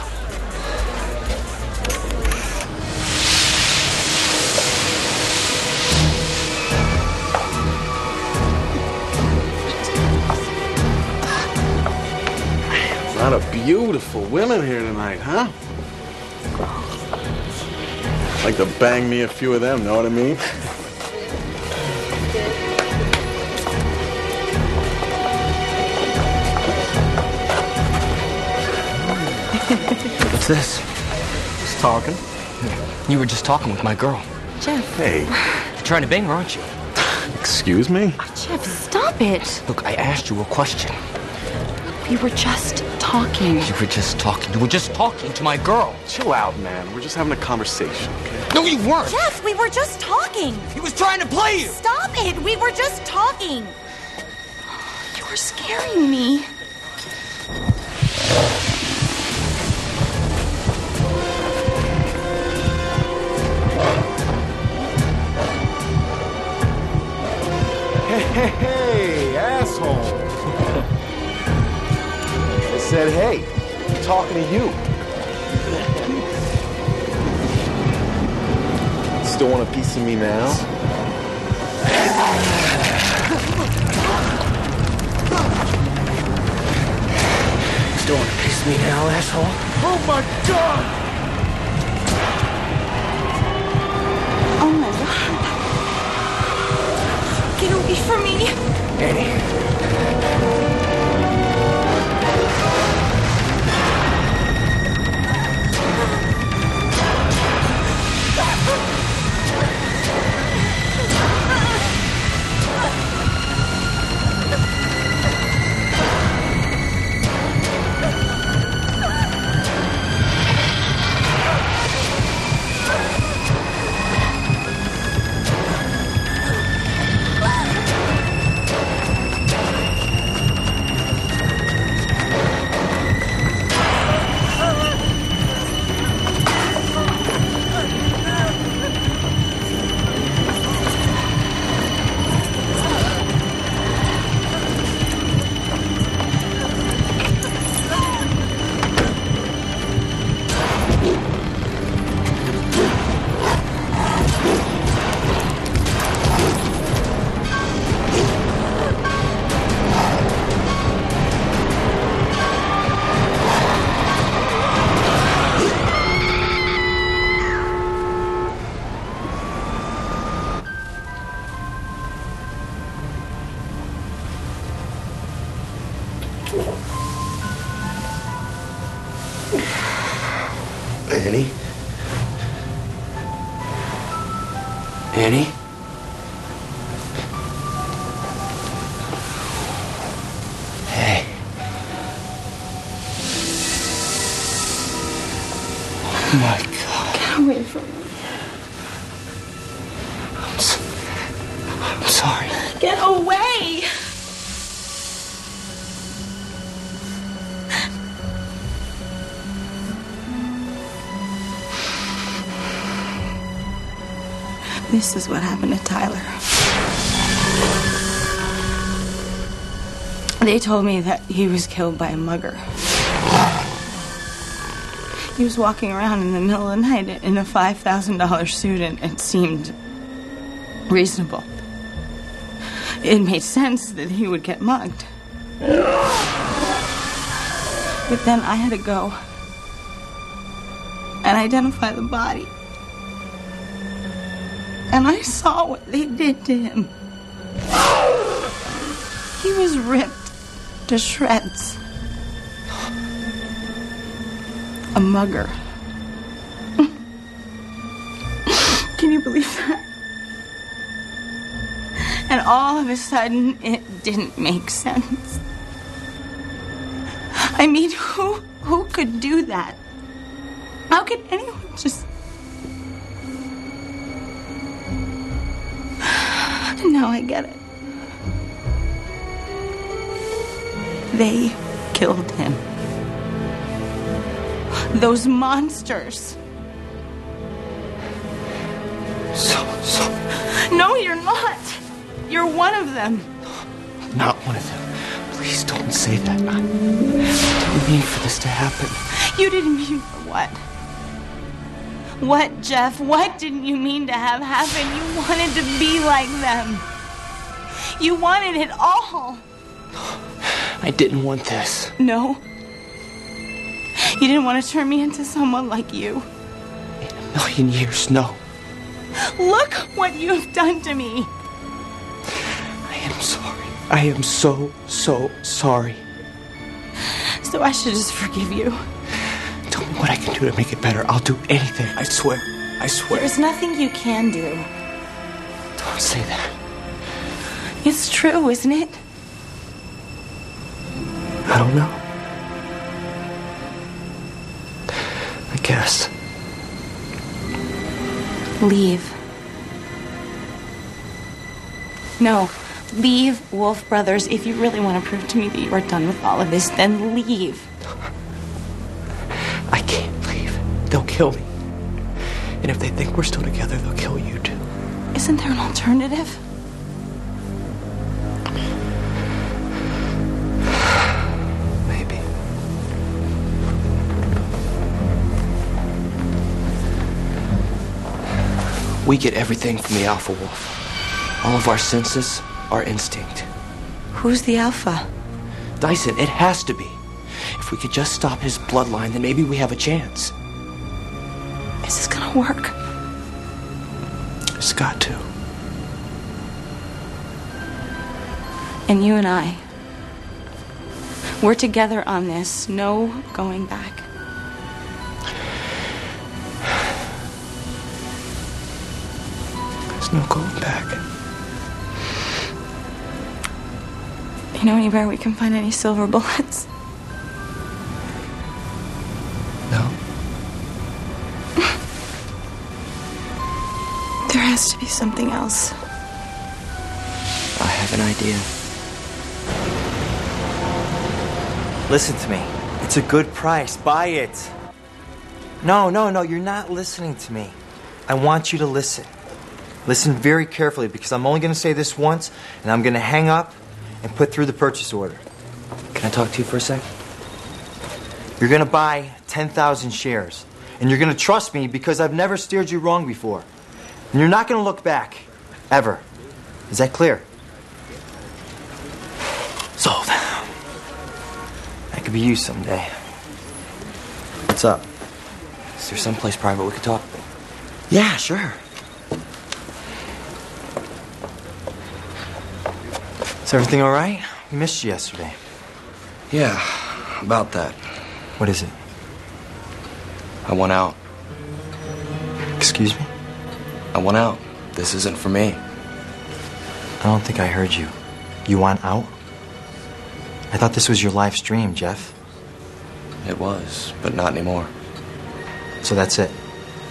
A lot of beautiful women here tonight, huh? Like to bang me a few of them, know what I mean? What's this? Just talking. You were just talking with my girl. Jeff. Hey. You're trying to bang her, aren't you? Excuse me? Jeff, stop it. Look, I asked you a question. We were just talking. You were just talking. You were just talking to my girl. Chill out, man. We're just having a conversation, okay? No, you weren't. Jeff, we were just talking. He was trying to play you. Stop it. We were just talking. You're scaring me. Hey, hey, hey, asshole. I said, hey, I'm talking to you. Still want a piece of me now? Still want a piece of me now, asshole? Oh my God! Oh my God. Get away from me. Annie. Ah! Annie? Annie? Hey. Oh my God. Get away from me. I'm, so, I'm sorry. Get away! This is what happened to Tyler. They told me that he was killed by a mugger. He was walking around in the middle of the night in a five thousand dollars suit, and it seemed reasonable. It made sense that he would get mugged. But then I had to go and identify the body. And I saw what they did to him. He was ripped to shreds. A mugger. Can you believe that? And all of a sudden, it didn't make sense. I mean, who who could do that? How could anyone just... Now I get it. They killed him. Those monsters. So, so... No, you're not. You're one of them. Not one of them. Please don't say that. I didn't mean for this to happen. You didn't mean for what? What, Jeff? What didn't you mean to have happen? You wanted to be like them. You wanted it all. I didn't want this. No. You didn't want to turn me into someone like you. In a million years, no. Look what you've done to me. I am sorry. I am so, so sorry. So I should just forgive you. Tell me what I can do to make it better. I'll do anything. I swear. I swear. There's nothing you can do. Don't say that. It's true, isn't it? I don't know. I guess. Leave. No. Leave Wolfe Brothers. If you really want to prove to me that you are done with all of this, then leave. I can't leave. They'll kill me. And if they think we're still together, they'll kill you too. Isn't there an alternative? Maybe. We get everything from the Alpha Wolf. All of our senses, our instinct. Who's the Alpha? Dyson, it has to be. If we could just stop his bloodline, then maybe we have a chance. Is this gonna work? It's got to. And you and I, we're together on this. No going back. There's no going back. You know anywhere we can find any silver bullets? No. There has to be something else. I have an idea. Listen to me. It's a good price. Buy it. No, no, no. You're not listening to me. I want you to listen. Listen very carefully, because I'm only going to say this once, and I'm going to hang up and put through the purchase order. Can I talk to you for a sec? You're going to buy ten thousand shares. And you're going to trust me because I've never steered you wrong before. And you're not going to look back. Ever. Is that clear? Sold. That could be you someday. What's up? Is there someplace private we could talk? Yeah, sure. Is everything all right? We missed you yesterday. Yeah, about that. What is it? I want out. Excuse me? I want out. This isn't for me. I don't think I heard you. You want out? I thought this was your life's dream, Jeff. It was, but not anymore. So that's it.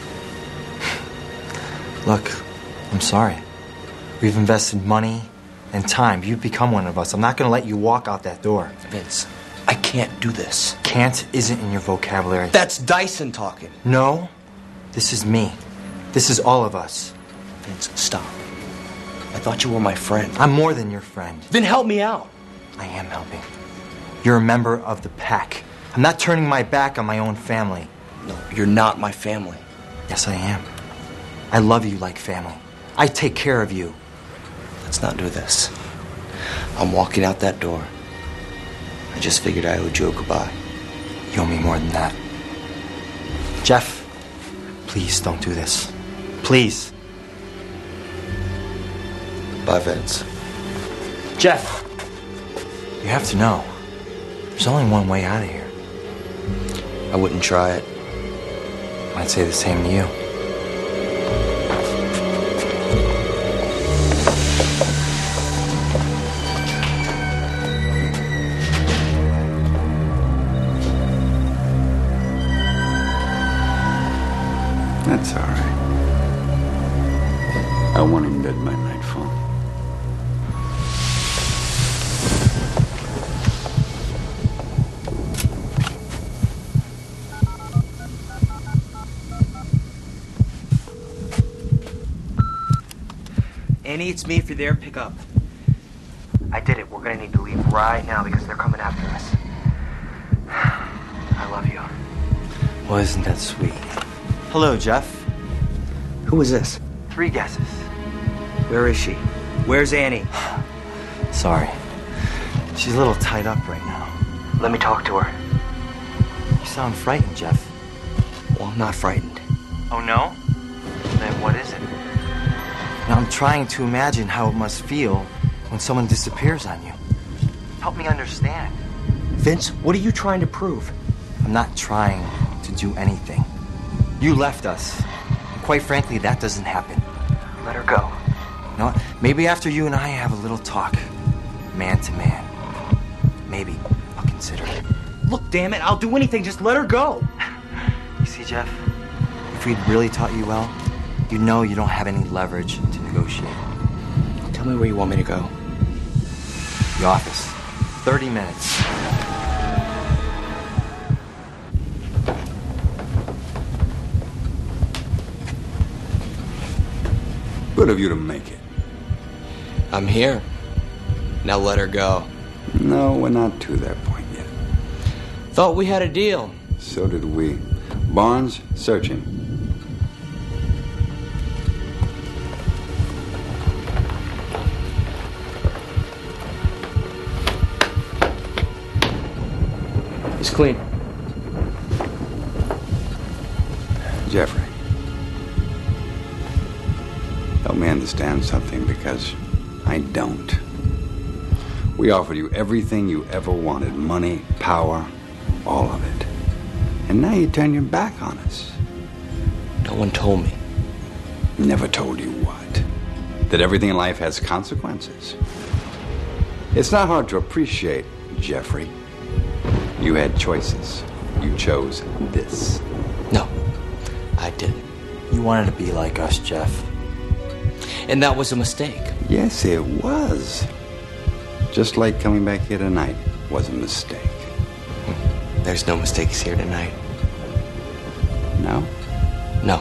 Look, I'm sorry. We've invested money and time. You've become one of us. I'm not going to let you walk out that door. Vince, I can't do this. Can't isn't in your vocabulary. That's Dyson talking. No, this is me. This is all of us. Vince, stop. I thought you were my friend. I'm more than your friend. Then help me out. I am helping. You're a member of the pack. I'm not turning my back on my own family. No, you're not my family. Yes, I am. I love you like family. I take care of you. Let's not do this. I'm walking out that door. I just figured I owed you a goodbye. You owe me more than that. Jeff, please don't do this. Please. Bye, Vince. Jeff, you have to know, there's only one way out of here. I wouldn't try it. I'd say the same to you. That's all right. I want him dead by nightfall. Annie, it's me. If you're there, pick up. I did it. We're gonna need to leave right now because they're coming after us. I love you. Well, isn't that sweet? Hello, Jeff. Who is this? Three guesses. Where is she? Where's Annie? Sorry. She's a little tied up right now. Let me talk to her. You sound frightened, Jeff. Well, I'm not frightened. Oh, no? Then what is it? Now, I'm trying to imagine how it must feel when someone disappears on you. Help me understand. Vince, what are you trying to prove? I'm not trying to do anything. You left us. And quite frankly, that doesn't happen. Let her go. You know what? Maybe after you and I have a little talk, man to man, maybe I'll consider it. Look, damn it, I'll do anything. Just let her go. You see, Jeff, if we'd really taught you well, you know you don't have any leverage to negotiate. Tell me where you want me to go. The office. thirty minutes. Good of you to make it. I'm here. Now let her go. No, we're not to that point yet. Thought we had a deal. So did we. Barnes, searching. It's clean. Jeffrey. Help me understand something, because I don't. We offered you everything you ever wanted. Money, power, all of it. And now you turn your back on us. No one told me. Never told you what? That everything in life has consequences. It's not hard to appreciate, Jeffrey. You had choices. You chose this. No, I didn't. You wanted to be like us, Jeff. And that was a mistake. Yes, it was. Just like coming back here tonight was a mistake. There's no mistakes here tonight. No? No.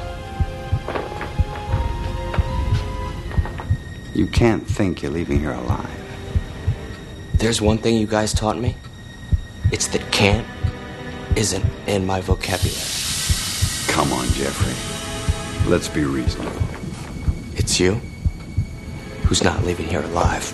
You can't think you're leaving here alive. There's one thing you guys taught me. It's that can't isn't in my vocabulary. Come on, Jeffrey. Let's be reasonable. It's you who's not leaving here alive.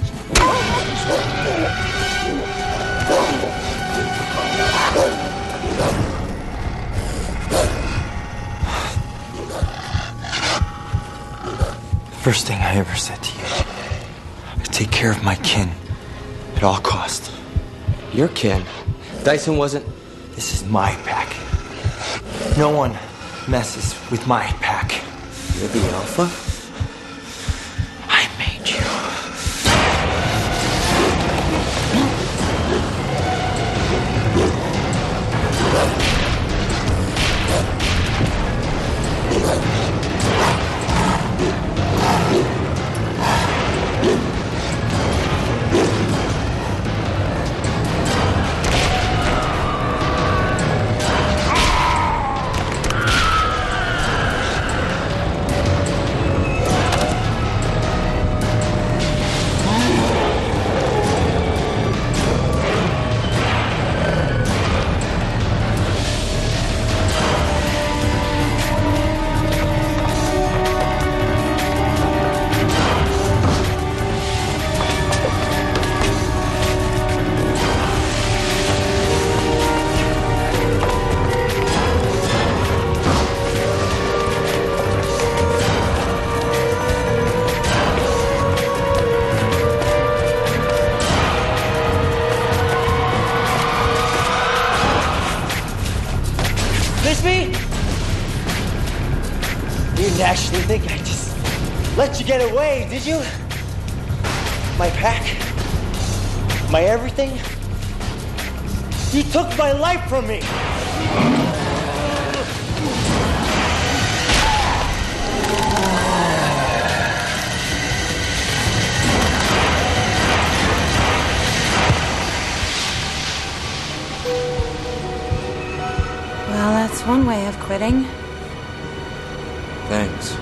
First thing I ever said to you, I take care of my kin at all costs. Your kin? Dyson wasn't... This is my pack. No one messes with my pack. You're the alpha? I made you. Actually think I just let you get away, did you? My pack? My everything? You took my life from me! Well, that's one way of quitting. Thanks.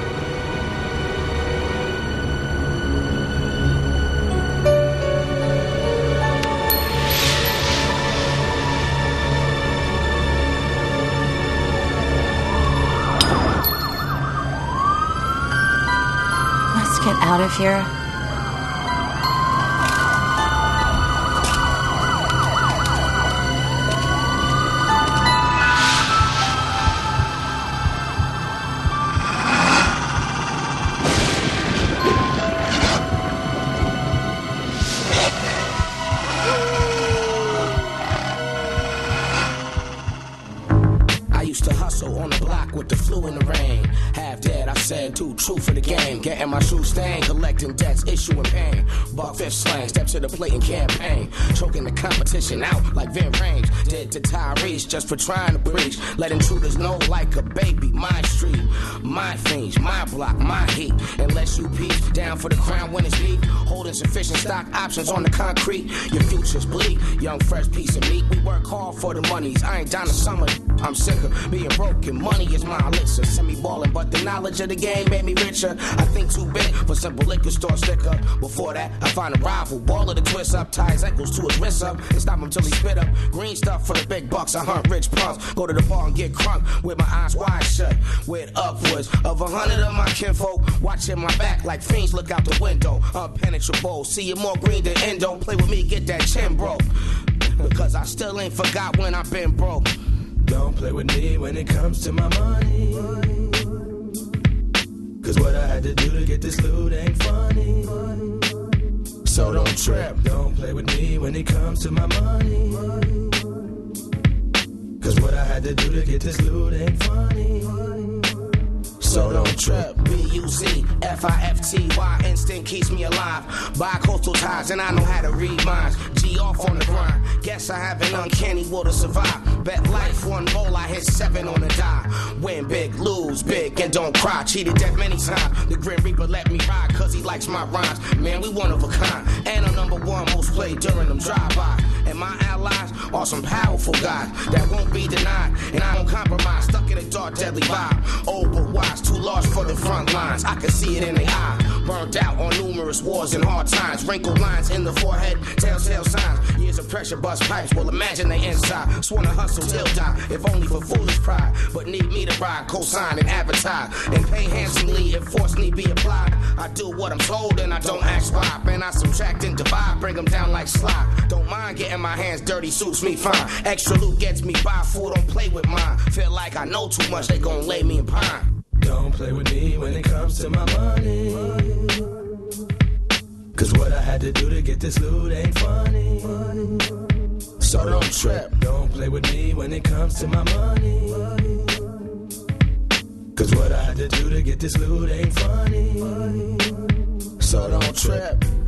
Let's get out of here. Too true for the game, getting my shoes stained, collecting debts, issuing pain. Buck fifth slang, step to the plate and campaign, choking the competition out like Vin Range. Did to Tyrese just for trying to preach, let intruders know like a baby. My street, my fiends, my block, my heat. Unless you peep down for the crown when it's deep, holding sufficient stock options on the concrete. Your future's bleak, young fresh piece of meat. We work hard for the monies. I ain't down to summer. I'm sick of being broken. Money is my elixir. Send me ballin', but the knowledge of the game made me richer. I think too big for simple liquor store sticker. Before that, I find a rival. Ball of the twist up, tie his ankles to his wrist up, and stop him till he spit up. Green stuff for the big bucks. I hunt rich punks. Go to the bar and get crunk with my eyes wide shut. With upwards of a hundred of my kinfolk watching my back like fiends look out the window. Unpenetrable. See you more green than endo. Play with me, get that chin broke. Because I still ain't forgot when I've been broke. Don't play with me when it comes to my money. Cause what I had to do to get this loot ain't funny. So don't trip. Don't play with me when it comes to my money. Cause what I had to do to get this loot ain't funny. So don't trip. B U Z F I F T Y, instinct keeps me alive. Bi-coastal ties, and I know how to read minds. G off on the grind. Guess I have an uncanny will to survive. Bet life, one roll, I hit seven on the die. Win big, lose big, and don't cry. Cheated death many times. The Grim Reaper let me ride, cause he likes my rhymes. Man, we one of a kind. And I'm number one most played during them drive-by. And my allies are some powerful guys that won't be denied. And I don't compromise, stuck in a dark, deadly vibe. Old but wise, too large for the front lines. I can see it in the eye. Burned out on numerous wars and hard times. Wrinkled lines in the forehead, telltale signs. Years of pressure bust pipes, well imagine they inside. Sworn to hustle till die, if only for foolish pride. But need me to ride, co-sign and advertise. And pay handsomely if force need be applied. I do what I'm told and I don't ask why. Man, I subtract and divide, bring them down like slide. Don't mind getting my hands dirty, suits me fine. Extra loot gets me by, fool, don't play with mine. Feel like I know too much, they gon' lay me in pine. Don't play with me when it comes to my money. Cause what I had to do to get this loot ain't funny. So don't trip. Don't play with me when it comes to my money. Cause what I had to do to get this loot ain't funny. So don't trip.